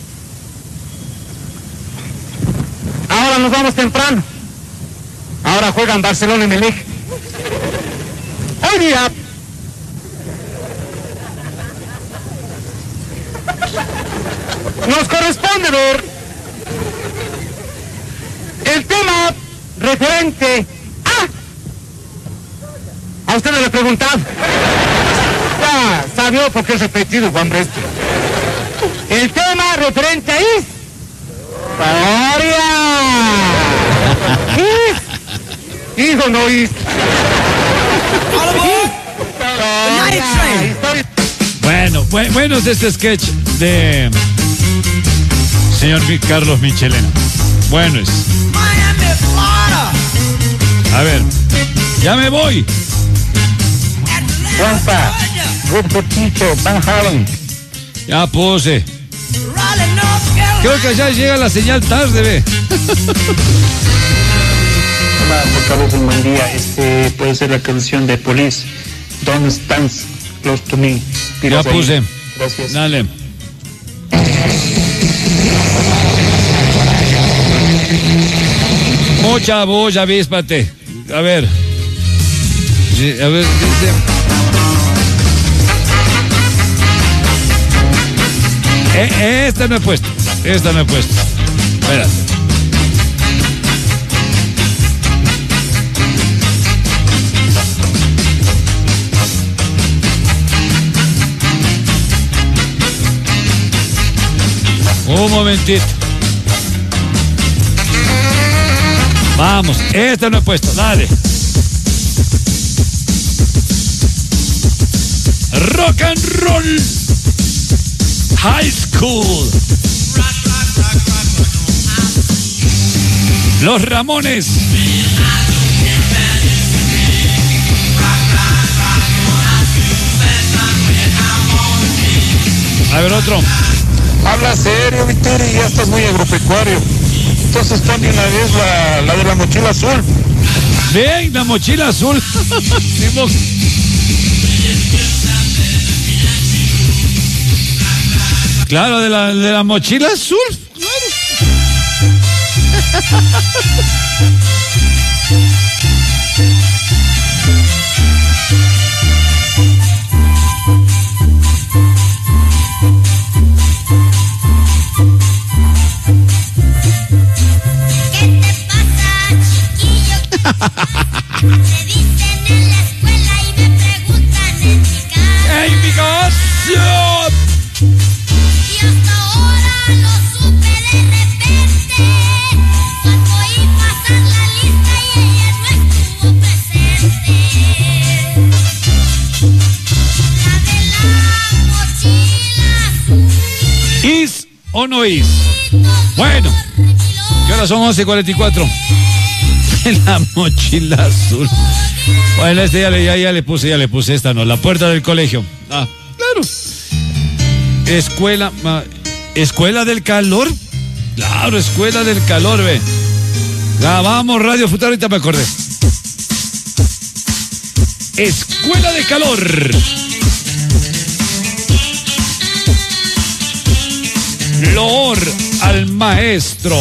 Ahora nos vamos temprano. Ahora juegan Barcelona y Melec. Hoy día nos corresponde ver el tema referente a... A usted le he preguntado. Ya, sabió por qué es repetido, Juan Resto. El tema referente a historia. ¿Is? ¿Is o no is? Bueno, bu- bueno es este sketch de señor Mi- Carlos Michelena. Bueno es. A ver, ya me voy. Juanpa, Good for Teacher, Van Halen. Ya puse. Creo que ya llega la señal tarde, ve. Hola, Juan Carlos, un buen día. Este puede ser la canción de Police, Don't Stand Close to Me. Ya Tiras ahí. puse. Gracias. Dale. Mucha bulla, avíspate. A ver. Sí, a ver, dice. Eh, esta no he puesto. Esta no he puesto. Espera. Un momentito. Vamos, esta no he puesto, dale. Rock and roll. High School. Los Ramones. A ver, otro. Habla serio, Viteri, ya estás muy agropecuario. Entonces pon de una vez la, la de la mochila azul. Ven, la mochila azul. Claro, de la, de la mochila azul. ¡Ey, mi canción! Y hasta ahora lo supe de repente, cuando oí pasar la lista y ella no estuvo presente. La de la mochila azul. ¿Is o no is? Bueno, ¿qué hora son? once cuarenta y cuatro. La mochila azul. Bueno, este ya le, ya, ya le puse, ya le puse esta, no, la puerta del colegio. Ah, claro. Escuela, ma, escuela del calor. Claro, escuela del calor, ve. Ya, vamos, Radio Futuro, ahorita me acordé. Escuela de calor. Loor al maestro.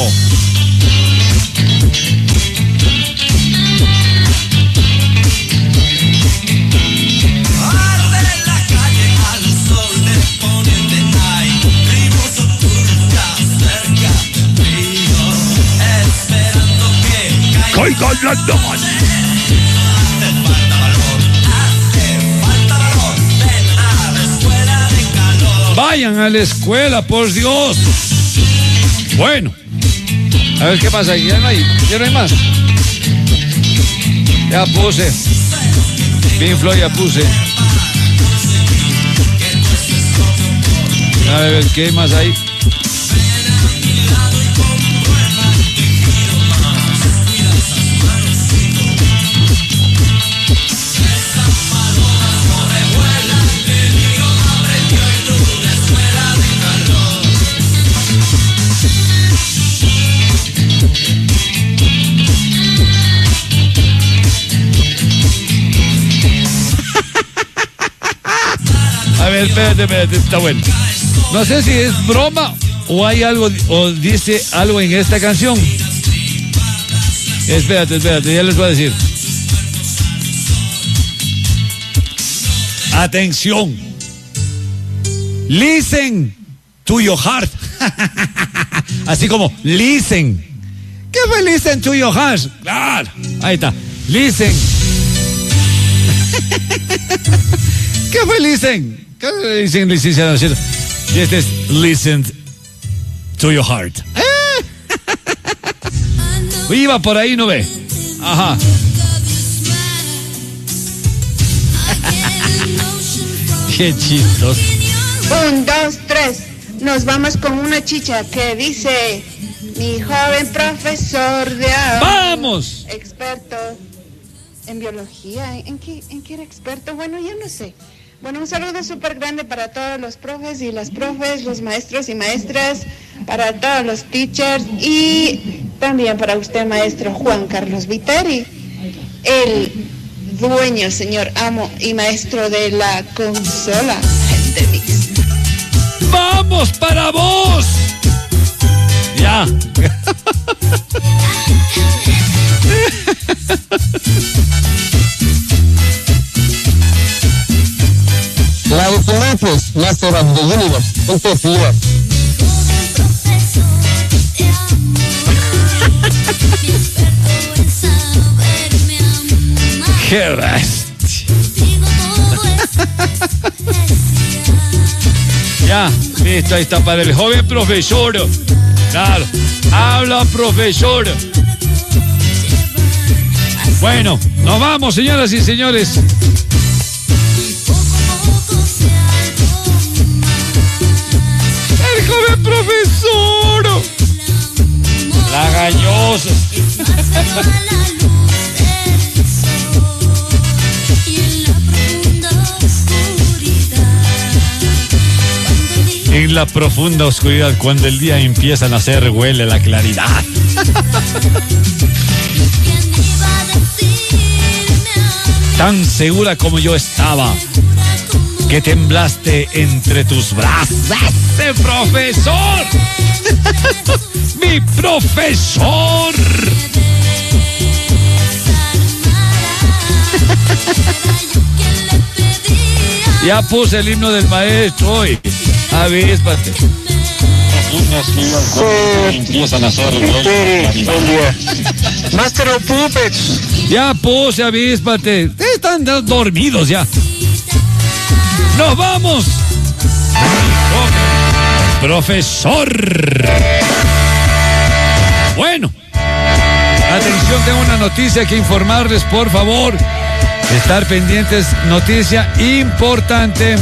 Caiga la noche. Vayan a la escuela, por Dios. Bueno, a ver qué pasa ahí. Ya no hay, ya no hay más. Ya puse. Pink Floyd ya puse. A ver qué hay más ahí. espérate, espérate, está bueno. No sé si es broma o hay algo, o dice algo en esta canción. Espérate, espérate, ya les voy a decir. Atención. Listen to your heart. Así como, listen. ¿Qué fue listen to your heart? Claro, ahí está. Listen. ¿Qué fue listen? ¿Qué fue listen, licenciado? Y este es listen to your heart. ¿Eh? Iba por ahí, ¿no ve? Ajá. Qué chistoso. Un, dos, tres. Nos vamos con una chicha que dice: mi joven profesor de amor. ¡Vamos! Experto en biología. ¿En qué, en qué era experto? Bueno, yo no sé. Bueno, un saludo súper grande para todos los profes y las profes, los maestros y maestras, para todos los teachers y también para usted, maestro Juan Carlos Viteri, el dueño, señor amo y maestro de la consola Gente Mix. ¡Vamos para vos! Ya. La de Sinapos, Master of the Universe, punto Fiat. ¡Qué bestia! Ya, listo, ahí está para el joven profesor. Claro, habla profesor. Bueno, nos vamos, señoras y señores. El joven profesor. La gallosa. En la profunda oscuridad, cuando el día empieza a nacer, huele la claridad. Tan segura como yo estaba, que temblaste entre tus brazos. ¡Ese profesor! ¡Mi profesor! Ya puse el himno del maestro hoy. Avíspate. Empiezan a hacer Master of Puppets. Ya puse, avíspate. Están dormidos ya. ¡Nos vamos! Profesor. Bueno. Atención, tengo una noticia que informarles, por favor. Estar pendientes, noticia importante.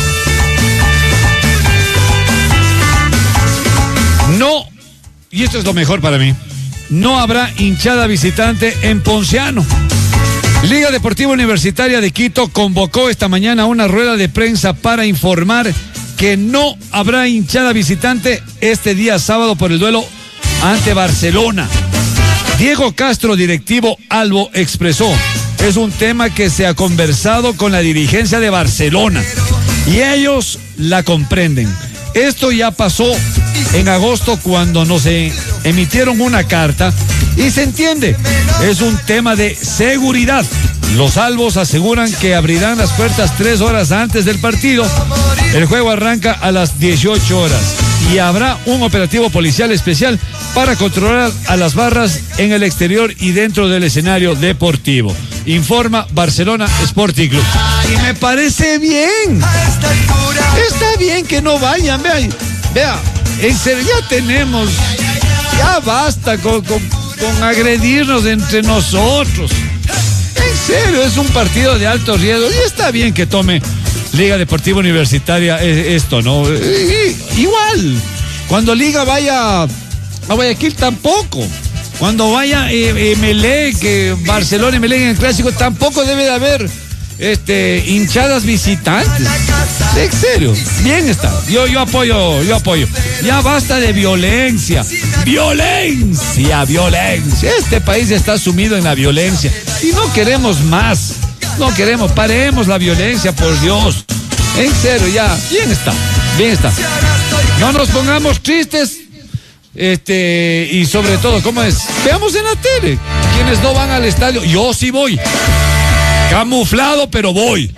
No, y esto es lo mejor para mí, no habrá hinchada visitante en Ponciano. Liga Deportiva Universitaria de Quito convocó esta mañana una rueda de prensa para informar que no habrá hinchada visitante este día sábado por el duelo ante Barcelona. Diego Castro, directivo Albo, expresó: es un tema que se ha conversado con la dirigencia de Barcelona y ellos la comprenden. Esto ya pasó en agosto cuando nos emitieron una carta y se entiende, es un tema de seguridad. Los albos aseguran que abrirán las puertas tres horas antes del partido. El juego arranca a las dieciocho horas y habrá un operativo policial especial para controlar a las barras en el exterior y dentro del escenario deportivo. Informa Barcelona Sporting Club. Y me parece bien. Está bien que no vayan, vean. Vea, en serio, ya tenemos. Ya basta con, con, con agredirnos entre nosotros. En serio, es un partido de alto riesgo y está bien que tome Liga Deportiva Universitaria esto, ¿no? Igual, cuando Liga vaya a Guayaquil tampoco. Cuando vaya eh, Emelec, eh, Barcelona y Emelec en el clásico, tampoco debe de haber este, hinchadas visitantes. En serio, bien está. Yo, yo apoyo, yo apoyo. Ya basta de violencia. Violencia, violencia. Este país está sumido en la violencia y no queremos más. No queremos, paremos la violencia, por Dios. En serio, ya, bien está, bien está. No nos pongamos tristes, este, y sobre todo, ¿cómo es? Veamos en la tele, quienes no van al estadio, yo sí voy. Camuflado, pero voy.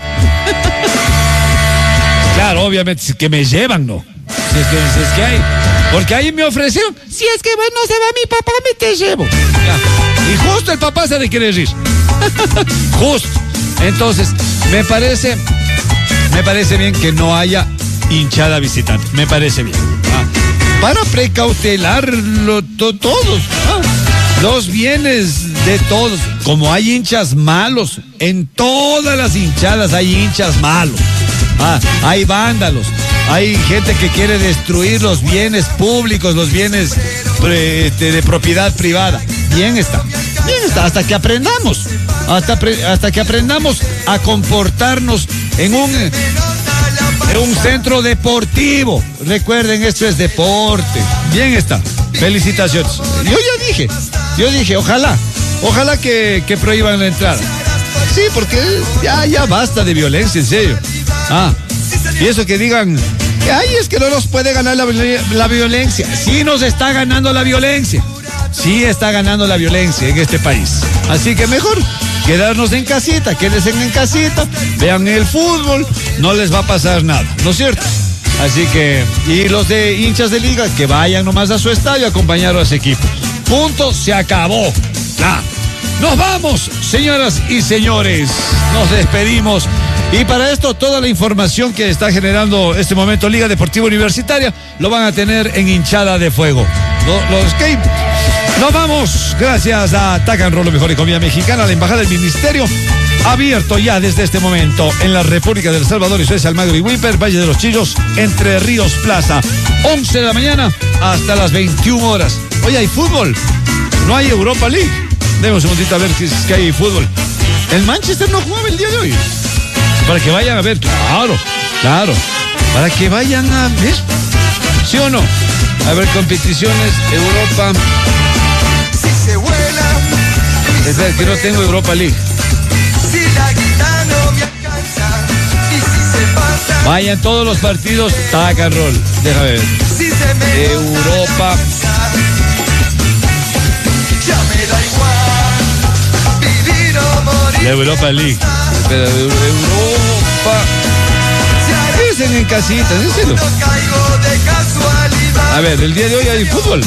Claro, obviamente, si es que me llevan, no. Si es que, si es que hay. Porque ahí me ofrecieron, si es que no se va mi papá, me te llevo. Ya. Y justo el papá se de querer ir. Justo. Entonces, me parece, me parece bien que no haya hinchada visitante. Me parece bien. ¿Ah? Para precautelarlo to, todos. ¿Ah? Los bienes de todos. Como hay hinchas malos, en todas las hinchadas hay hinchas malos. Ah, hay vándalos, hay gente que quiere destruir los bienes públicos, los bienes pre, de, de propiedad privada. Bien está, bien está, hasta que aprendamos, hasta, hasta que aprendamos a comportarnos en un, en un centro deportivo. Recuerden, esto es deporte. Bien está, felicitaciones. Yo ya dije, yo dije, ojalá, ojalá que, que prohíban la entrada. Sí, porque ya, ya basta de violencia, en serio. Ah, y eso que digan, ay, es que no nos puede ganar la, la violencia. Sí nos está ganando la violencia. Sí está ganando la violencia en este país. Así que mejor quedarnos en casita, quédense en casita, vean el fútbol, no les va a pasar nada, ¿no es cierto? Así que, y los de hinchas de liga, que vayan nomás a su estadio a acompañar a su equipo. Punto, se acabó. Claro. Nos vamos, señoras y señores. Nos despedimos. Y para esto, toda la información que está generando este momento Liga Deportiva Universitaria lo van a tener en Hinchada de Fuego. Los que nos vamos, gracias a Tacan Roll, lo mejor de comida mexicana, la Embajada del Ministerio, abierto ya desde este momento en la República del Salvador y Suecia, Almagro y Wimper, Valle de los Chillos, Entre Ríos Plaza, once de la mañana hasta las veintiuna horas. Oye, ¿hay fútbol? No hay Europa League. Deme un segundito a ver si es que hay fútbol. El Manchester no jugaba el día de hoy. Para que vayan a ver, claro, claro. Para que vayan a ver, ¿sí o no? A ver, competiciones, Europa. Si se vuela. Es verdad que no tengo Europa League. Si la guita no me alcanza. Y si se pasa. Vayan todos los partidos, taca roll. Déjame ver. Si se me Europa. Ya me da igual. Vivir o morir. La Europa League. Pero Europa. Dicen en casita, díselo. A ver, el día de hoy hay fútbol.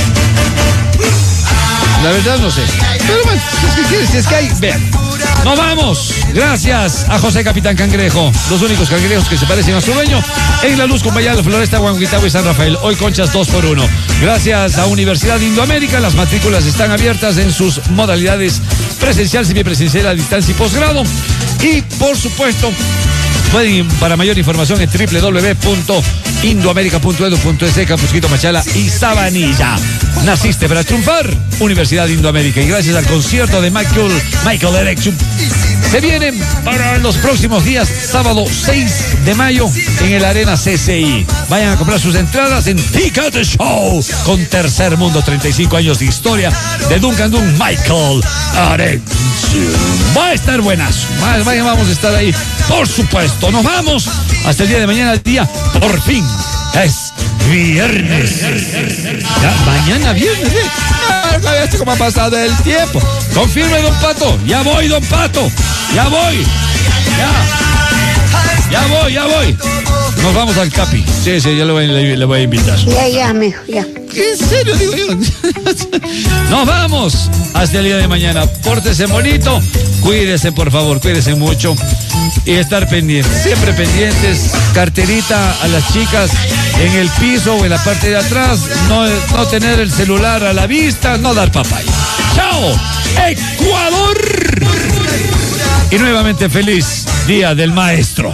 La verdad no sé. Pero bueno, si es que quieres, si es que hay, vean. Nos vamos. Gracias a José Capitán Cangrejo, los únicos cangrejos que se parecen a su dueño, en La Luz, Cumbaya, Floresta, Huanguitagua y San Rafael. Hoy conchas dos por uno. Gracias a Universidad Indoamérica, las matrículas están abiertas en sus modalidades presencial, semipresencial, a distancia y posgrado. Y por supuesto, pueden, para mayor información, en doble u doble u doble u punto indoamerica punto edu punto es, Campus Quito, Machala y Sabanilla. Naciste para triunfar, Universidad Indoamérica. Y gracias al concierto de Michael, Michael Erection, se vienen para los próximos días, sábado seis de mayo, en el Arena C C I. Vayan a comprar sus entradas en Ticket Show, con Tercer Mundo, treinta y cinco años de historia de Duncan Dun, Michael Erection. Va a estar buenazo. Vayan, vamos a estar ahí, por supuesto. Nos vamos hasta el día de mañana, el día por fin es viernes. Ya, mañana viernes, ¿eh? Ah, ¿este cómo ha pasado el tiempo? Confirme, don Pato. Ya voy, don Pato. Ya voy. Ya. Ya voy, ya voy. Nos vamos al Capi. Sí, sí, ya le voy, le, le voy a invitar. Ya, ya, mijo, ya. ¿En serio, digo yo? Nos vamos hasta el día de mañana. Pórtese bonito. Cuídese, por favor, cuídese mucho. Y estar pendientes, siempre pendientes. Carterita a las chicas en el piso o en la parte de atrás. No, no tener el celular a la vista, no dar papaya. ¡Chao! ¡Ecuador! Y nuevamente feliz Día del Maestro.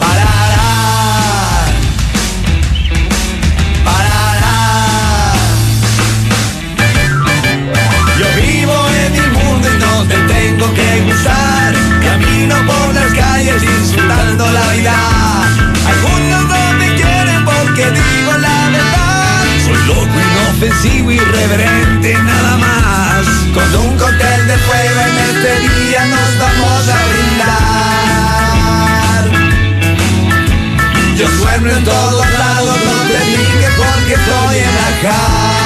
Yo vivo en mi mundo y no te tengo que gustar. Camino por las calles disfrutando la vida. Algunos no me quieren porque digo la verdad. Soy loco, inofensivo, irreverente, nada más. Con un cóctel de fuego en este día nos vamos a brindar. bueno en todos lados, no te piques porque estoy en acá.